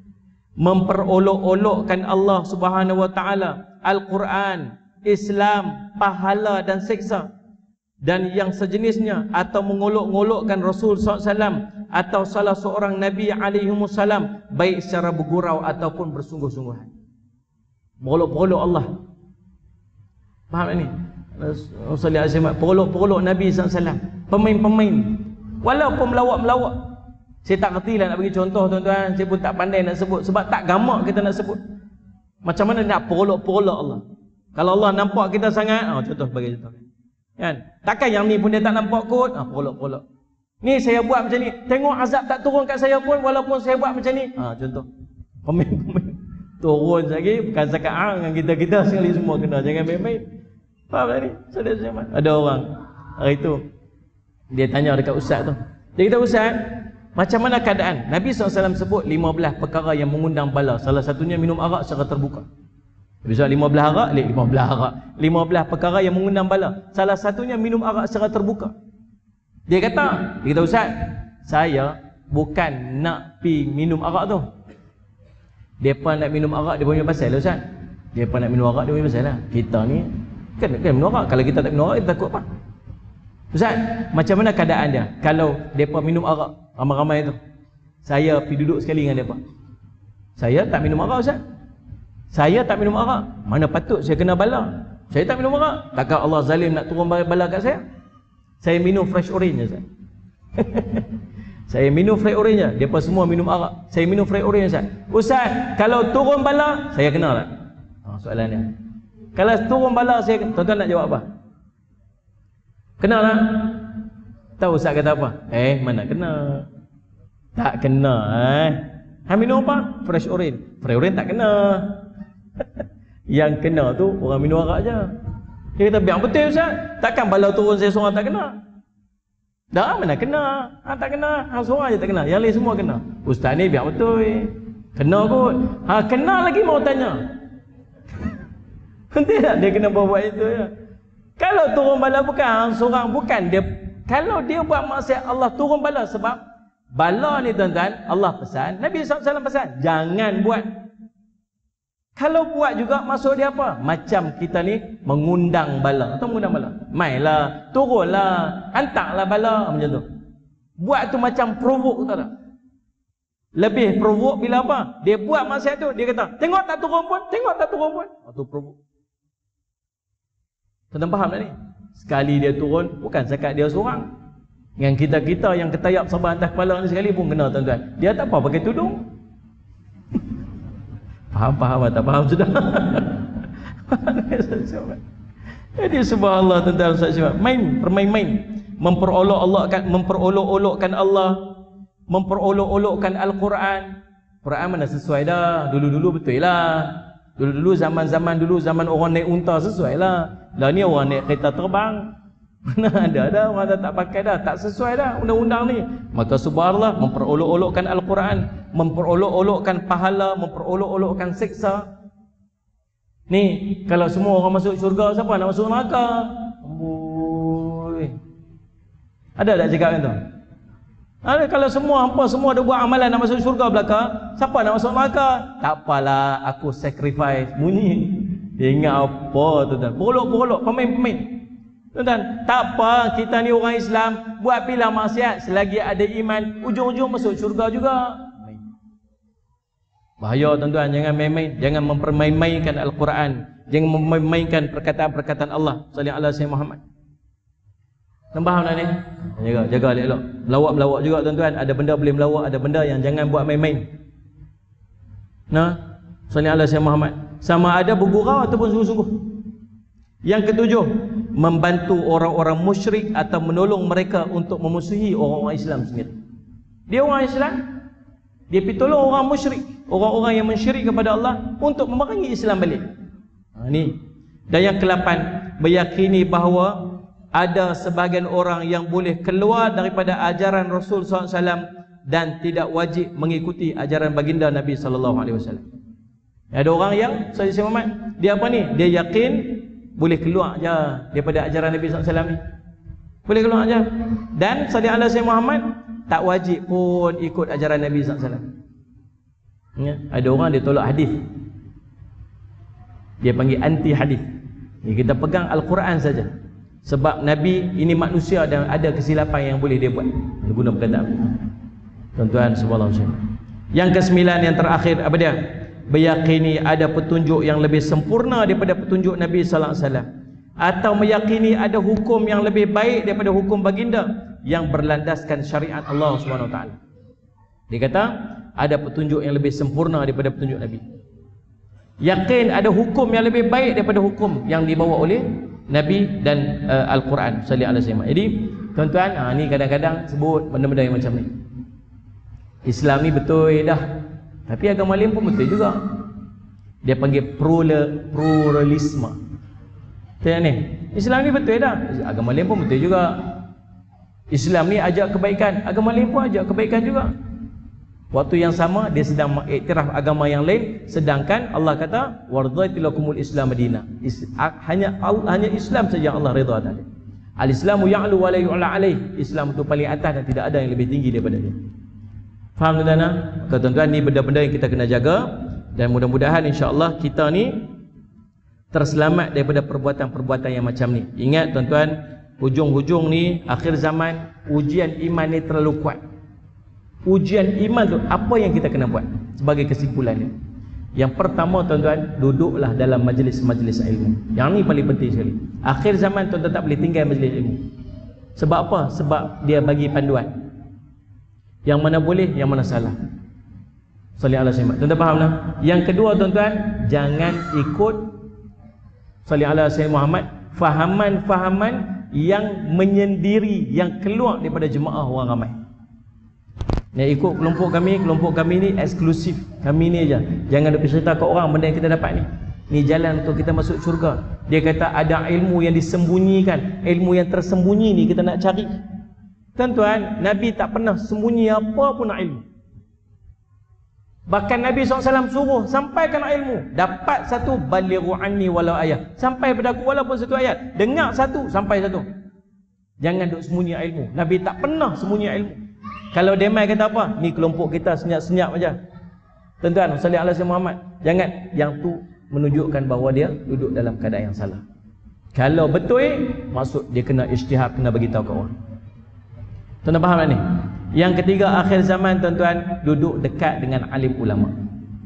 Memperolok-olokkan Allah Subhanahu wa taala, Al-Quran, Islam, pahala dan siksa, dan yang sejenisnya, atau mengolok-olokkan Rasul sallallahu alaihi wasallam atau salah seorang Nabi alaihi wasallam, baik secara bergurau ataupun bersungguh-sungguhan. Perolok-perolok Allah. Faham tak ni? Rasulullah sallallahu alaihi wasallam perolok-perolok Nabi sallallahu alaihi wasallam, pemain-pemain, walaupun melawak-melawak. Saya tak kerti lah nak bagi contoh tuan-tuan. Saya pun tak pandai nak sebut, sebab tak gamak kita nak sebut. Macam mana nak perolok-perolok Allah. Kalau Allah nampak kita sangat, oh, contoh bagi contoh kan? Takkan yang ni pun dia tak nampak kot, ah, perolok-perolok. Ni saya buat macam ni, tengok azab tak turun kat saya pun walaupun saya buat macam ni. Ah, contoh pemain-pemain turun lagi, bukan zakat ah, dengan kita-kita sekali semua kena. Jangan main-main. Faham tak ni? Saudara-saudara, ada orang hari tu dia tanya dekat ustaz tu. Dia kata, ustaz, macam mana keadaan? Nabi sallallahu alaihi wasallam sebut lima belas perkara yang mengundang bala. Salah satunya minum arak secara terbuka. Nabi sebut lima belas arak, lima belas arak. lima belas perkara yang mengundang bala. Salah satunya minum arak secara terbuka. Dia kata, dia kata, ustaz, saya bukan nak pi minum arak tu. Depa nak minum arak, dia punya pasal lah, ustaz. Depa nak minum arak, dia punya pasal lah. Kita ni kan kan minum arak. Kalau kita tak minum arak, kita takut apa? Ustaz, macam mana keadaan dia? Kalau depa minum arak ramai-ramai tu, saya pergi duduk sekali dengan mereka. Saya tak minum arak, ustaz. Saya tak minum arak. Mana patut saya kena bala? Saya tak minum arak. Takkan Allah zalim nak turun bala kat saya? Saya minum fresh orange, ustaz. Saya minum fresh orange. Mereka semua minum arak. Saya minum fresh orange, ustaz. Ustaz, kalau turun bala, saya kena tak? Ha, soalan dia. Kalau turun bala, saya kena. Tuan-tuan nak jawab apa? Kena tak? Tahu ustaz kata apa? Eh, mana kena? Tak kena eh. Ha, minum apa? Fresh orange. Fresh orange tak kena. Yang kena tu orang minum arak je. Dia kata, biar betul ustaz. Takkan bala turun saya seorang tak kena? Dah, mana kena? Ha, tak kena. Ha, seorang je tak kena. Yang lain semua kena. Ustaz ni biar betul. Kena kot. Ha, kena lagi mau tanya. Tidak, dia kena buat itu ya. Kalau turun bala bukan seorang, bukan dia. Kalau dia buat maksiat, Allah turun bala. Sebab bala ni tuan-tuan, Allah pesan, Nabi sallallahu alaihi wasallam pesan, jangan buat. Kalau buat juga maksud dia apa? Macam kita ni mengundang bala. Atau mengundang bala? Mainlah, turunlah, hantarlah bala, macam tu. Buat tu macam provoke, tahu tak? Lebih provoke bila apa? Dia buat maksiat tu, dia kata, tengok tak turun pun, tengok tak turun pun. Itu provoke. Tuan-tuan faham tak ni? Sekali dia turun, bukan zakat dia seorang. Dengan kita-kita yang ketayap sabar atas kepala ni sekali pun kena, tuan-tuan. Dia tak apa pakai tudung. Faham-faham tak faham sudah? Jadi subhanallah tuan-tuan, main, permain-main. Memperolok Allah kan, memperolok-olokkan Allah, memperolok-olokkan Al-Quran. Quran mana sesuai dah. Dulu-dulu betul lah. Dulu-dulu zaman-zaman dulu, zaman orang naik unta sesuai lah. Lah ni orang naik kereta terbang. Mana ada dah orang dah tak pakai dah, tak sesuai dah undang-undang ni. Maka subhanallah, memperolok-olokkan Al-Quran, memperolok-olokkan pahala, memperolok-olokkan siksa. Ni kalau semua orang masuk syurga, siapa nak masuk neraka? Amboi. Ada tak cakap macam tu? Ada. Kalau semua hampa semua ada buat amalan nak masuk syurga belaka, siapa nak masuk neraka? Tak apalah, aku sacrifice. Bunyi. Dia ingat apa tuan-tuan? Perolok-perolok, pemain-pemain. Tuan-tuan, tak apa, kita ni orang Islam, buat pilah maksiat selagi ada iman, ujung-ujung masuk syurga juga. Bahaya tuan-tuan, jangan main-main, jangan mempermain-mainkan Al-Quran, jangan mempermainkan perkataan-perkataan Allah. Sallallahu alaihi wasallam Muhammad. Nampak tak ni? Jaga, jaga elok. Melawak-melawak juga tuan-tuan, ada benda boleh melawak, ada benda yang jangan buat main-main. Nah, sallallahu alaihi wasallam Muhammad. Sama ada bergurau ataupun sungguh-sungguh. Yang ketujuh, membantu orang-orang musyrik atau menolong mereka untuk memusuhi orang-orang Islam sendiri. Dia orang Islam, dia pergi tolong orang musyrik, orang-orang yang mensyirik kepada Allah untuk memerangi Islam balik. Ha, ni. Dan yang kelapan, meyakini bahawa ada sebahagian orang yang boleh keluar daripada ajaran Rasul sallallahu alaihi wasallam dan tidak wajib mengikuti ajaran baginda Nabi sallallahu alaihi wasallam. Ada orang yang Sayyidina Muhammad, dia apa ni? Dia yakin boleh keluar je daripada ajaran Nabi sallallahu alaihi wasallam ni. Boleh keluar je. Dan Sayyidina Sayyidina Muhammad tak wajib pun ikut ajaran Nabi sallallahu alaihi wasallam. Ya, ada orang dia tolak hadis. Dia panggil anti hadis. Ni kita pegang Al-Quran saja. Sebab Nabi ini manusia dan ada kesilapan yang boleh dia buat. Dia guna perkataan. Tuan-tuan subhanallah. Yang kesembilan, yang terakhir, apa dia? Meyakini ada petunjuk yang lebih sempurna daripada petunjuk Nabi sallallahu alaihi wasallam, atau meyakini ada hukum yang lebih baik daripada hukum baginda yang berlandaskan syariat Allah Subhanahu wa taala. Dia kata ada petunjuk yang lebih sempurna daripada petunjuk Nabi. Yakin ada hukum yang lebih baik daripada hukum yang dibawa oleh Nabi dan uh, Al-Quran sallallahu alaihi wasallam. Jadi tuan-tuan, ha, ni kadang-kadang sebut benda-benda yang macam ni. Islam ni betul dah, tapi agama lain pun betul juga. Dia panggil pluralisme. Tengok ni, Islam ni betul dah, agama lain pun betul juga. Islam ni ajak kebaikan, agama lain pun ajak kebaikan juga. Waktu yang sama dia sedang mengiktiraf agama yang lain, sedangkan Allah kata wardaitu lakumul Islam madina. Hanya hanya Islam saja yang Allah redha tadi. Al-Islamu ya'lu wa la yu'la alaih. Islam itu paling atas dan tidak ada yang lebih tinggi daripada dia. Faham tuan-tuan? Tuan-tuan, ni benda-benda yang kita kena jaga, dan mudah-mudahan insya-Allah kita ni terselamat daripada perbuatan-perbuatan yang macam ni. Ingat tuan-tuan, hujung-hujung ni akhir zaman, ujian iman ni terlalu kuat. Ujian iman tu apa yang kita kena buat sebagai kesimpulannya? Yang pertama tuan-tuan, duduklah dalam majlis-majlis ilmu. Yang ni paling penting sekali. Akhir zaman tuan-tuan tak boleh tinggal majlis ilmu. Sebab apa? Sebab dia bagi panduan. Yang mana boleh, yang mana salah. Sallallahu alaihi wasallam. Tuan-tuan faham tak? Yang kedua tuan-tuan, jangan ikut sallallahu alaihi wasallam Muhammad fahaman-fahaman yang menyendiri, yang keluar daripada jemaah orang ramai. Yang ikut kelompok kami, kelompok kami ni eksklusif, kami ni aja. Jangan ada cerita ke orang benda yang kita dapat ni. Ni jalan untuk kita masuk syurga. Dia kata ada ilmu yang disembunyikan, ilmu yang tersembunyi ni kita nak cari. Tuan-tuan, Nabi tak pernah sembunyi apa pun ilmu. Bahkan Nabi sallallahu alaihi wasallam suruh sampaikan ilmu. Dapat satu, balighu anni walau ayat. Sampai pada aku walaupun satu ayat. Dengar satu, sampai satu. Jangan duk sembunyi ilmu. Nabi tak pernah sembunyi ilmu. Kalau demai kata apa? Ni kelompok kita senyap-senyap aja. Tuan-tuan, sallallahu alaihi wasallam Muhammad, jangan yang tu menunjukkan bahawa dia duduk dalam keadaan yang salah. Kalau betul, maksud dia kena ijtihad, kena bagi tahu ke orang. Tuan-tuan faham tak ni? Yang ketiga, akhir zaman tuan-tuan, duduk dekat dengan alim ulama.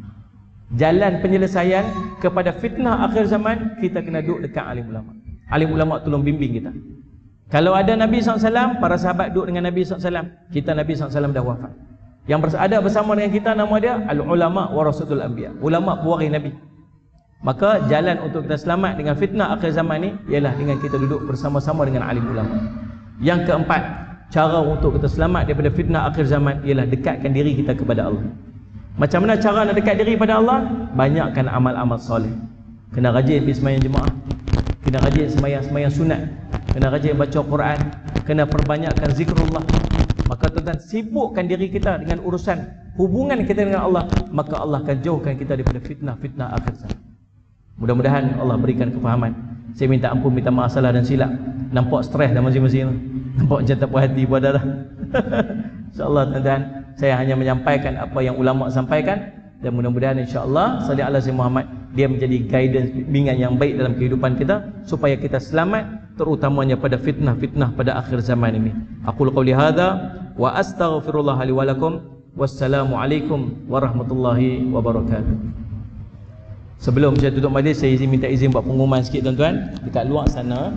Jalan penyelesaian kepada fitnah akhir zaman, kita kena duduk dekat alim ulama. Alim ulama tolong bimbing kita. Kalau ada Nabi sallallahu alaihi wasallam, para sahabat duduk dengan Nabi sallallahu alaihi wasallam, kita Nabi sallallahu alaihi wasallam dah wafat. Yang ada bersama dengan kita nama dia al-ulama warasatul anbiya, ulama pewaris Nabi. Maka jalan untuk kita selamat dengan fitnah akhir zaman ni ialah dengan kita duduk bersama-sama dengan alim ulama. Yang keempat, cara untuk kita selamat daripada fitnah akhir zaman ialah dekatkan diri kita kepada Allah. Macam mana cara nak dekat diri kepada Allah? Banyakkan amal-amal soleh. Kena rajin pergi sembahyang jemaah, kena rajin sembahyang-sembahyang sunat, kena rajin baca Quran, kena perbanyakkan zikrullah. Maka tuan-tuan, sibukkan diri kita dengan urusan hubungan kita dengan Allah, maka Allah akan jauhkan kita daripada fitnah-fitnah akhir zaman. Mudah-mudahan Allah berikan kefahaman. Saya minta ampun, minta maaf salah dan silap. Nampak stres dah masing-masing, nampak macam tak puas hati pun dah. InsyaAllah tuan-tuan, saya hanya menyampaikan apa yang ulama sampaikan, dan mudah-mudahan insya-Allah sallallahu alaihi wasallam Muhammad dia menjadi guidance, bimbingan yang baik dalam kehidupan kita supaya kita selamat, terutamanya pada fitnah-fitnah pada akhir zaman ini. Aqul qouli hadza wa astaghfirullah li wa lakum Wassalamualaikum warahmatullahi wabarakatuh. Sebelum saya tutup majlis, saya izin minta izin buat pengumuman sikit tuan-tuan. Dekat luar sana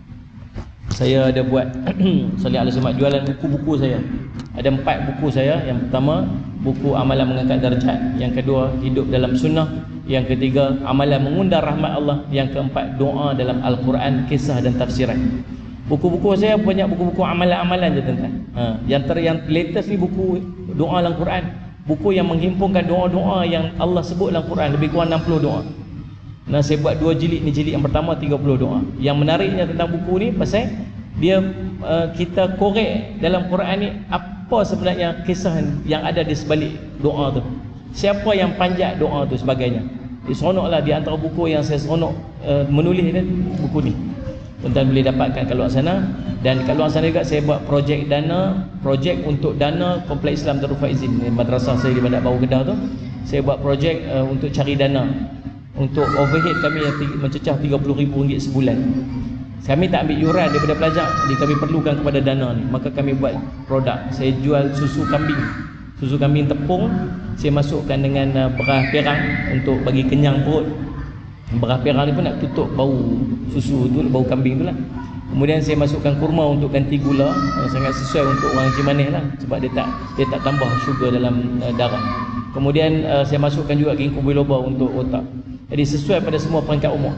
saya ada buat Salih Alaihi Wasallam jualan buku-buku saya. Ada empat buku saya. Yang pertama, buku Amalan Mengangkat Darjat. Yang kedua, Hidup dalam Sunnah. Yang ketiga, Amalan Mengundang Rahmat Allah. Yang keempat, Doa dalam Al-Quran, Kisah dan Tafsiran. Buku-buku saya banyak buku-buku amalan-amalan je tuan-tuan. Ha, yang ter yang latest ni buku doa dalam Quran. Buku yang menghimpunkan doa-doa yang Allah sebut dalam Quran, lebih kurang enam puluh doa. Nah, saya buat dua jilid ni, jilid yang pertama tiga puluh doa. Yang menariknya tentang buku ni pasal dia uh, kita korek dalam Quran ni apa sebenarnya kisah yang ada di sebalik doa tu. Siapa yang panjat doa tu sebagainya. Seronoklah di antara buku yang saya seronok uh, menulis kan buku ni. Tuan-tuan boleh dapatkan kat luar sana. Dan kat luar sana juga saya buat projek dana, projek untuk dana Kompleks Islam Darul Faizin, madrasah saya di Bandar Baru Kedah tu. Saya buat projek uh, untuk cari dana untuk overhead kami yang mencecah tiga puluh ribu ringgit sebulan. Kami tak ambil yuran daripada pelajar, jadi kami perlukan kepada dana ni. Maka kami buat produk. Saya jual susu kambing. Susu kambing tepung, saya masukkan dengan uh, beras perang untuk bagi kenyang perut. Beras perang ni pun nak tutup bau susu tu, bau kambing tu lah. Kemudian saya masukkan kurma untuk ganti gula, yang sangat sesuai untuk orang Cimanih lah, sebab dia tak dia tak tambah sugar dalam uh, darah. Kemudian uh, saya masukkan juga ginkgo biloba untuk otak. Jadi sesuai pada semua peringkat umur.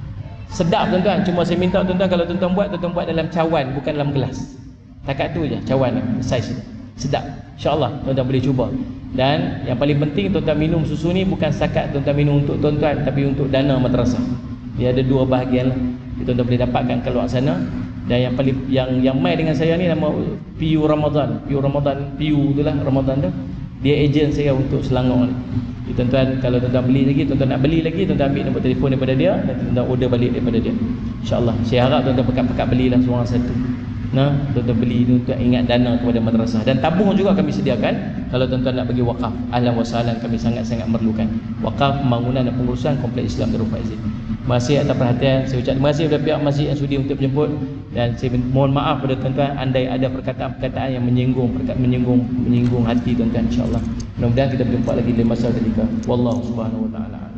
Sedap tuan-tuan, cuma saya minta tuan-tuan kalau tuan-tuan buat, tuan-tuan buat dalam cawan, bukan dalam gelas. Takat tu je, cawan saiz tu. Sedap. InsyaAllah tuan-tuan boleh cuba. Dan yang paling penting, tuan-tuan minum susu ni bukan setakat tuan-tuan minum untuk tuan-tuan, tapi untuk dana madrasah. Dia ada dua bahagian lah. Tuan-tuan boleh dapatkan kat luar sana. Dan yang paling yang yang mai dengan saya ni nama P U Ramadan. P U Ramadan, P U tu lah Ramadan tu. Dia ejen saya untuk Selangor ni. Jadi, tuan-tuan kalau tuan-tuan beli lagi, tuan-tuan nak beli lagi, tuan-tuan ambil nombor telefon daripada dia dan tuan-tuan order balik daripada dia. InsyaAllah. Saya harap tuan-tuan pekat-pekat belilah seorang satu. Nah, tuan-tuan beli tu untuk ingat dana kepada madrasah. Dan tabung juga kami sediakan kalau tuan-tuan nak bagi wakaf. Ahlan wa sahlan, kami sangat-sangat memerlukan wakaf pembangunan dan pengurusan Kompleks Islam Darul Faizin. Terima kasih atas perhatian. Saya ucap terima kasih kepada pihak masjid yang sudi untuk menjemput, dan saya mohon maaf kepada tuan-tuan andai ada perkataan-perkataan yang menyinggung menyinggung menyinggung hati tuan-tuan. InsyaAllah mudah-mudahan kita berjumpa lagi di masa ketika. Wallahu subhanahu wa ta'ala.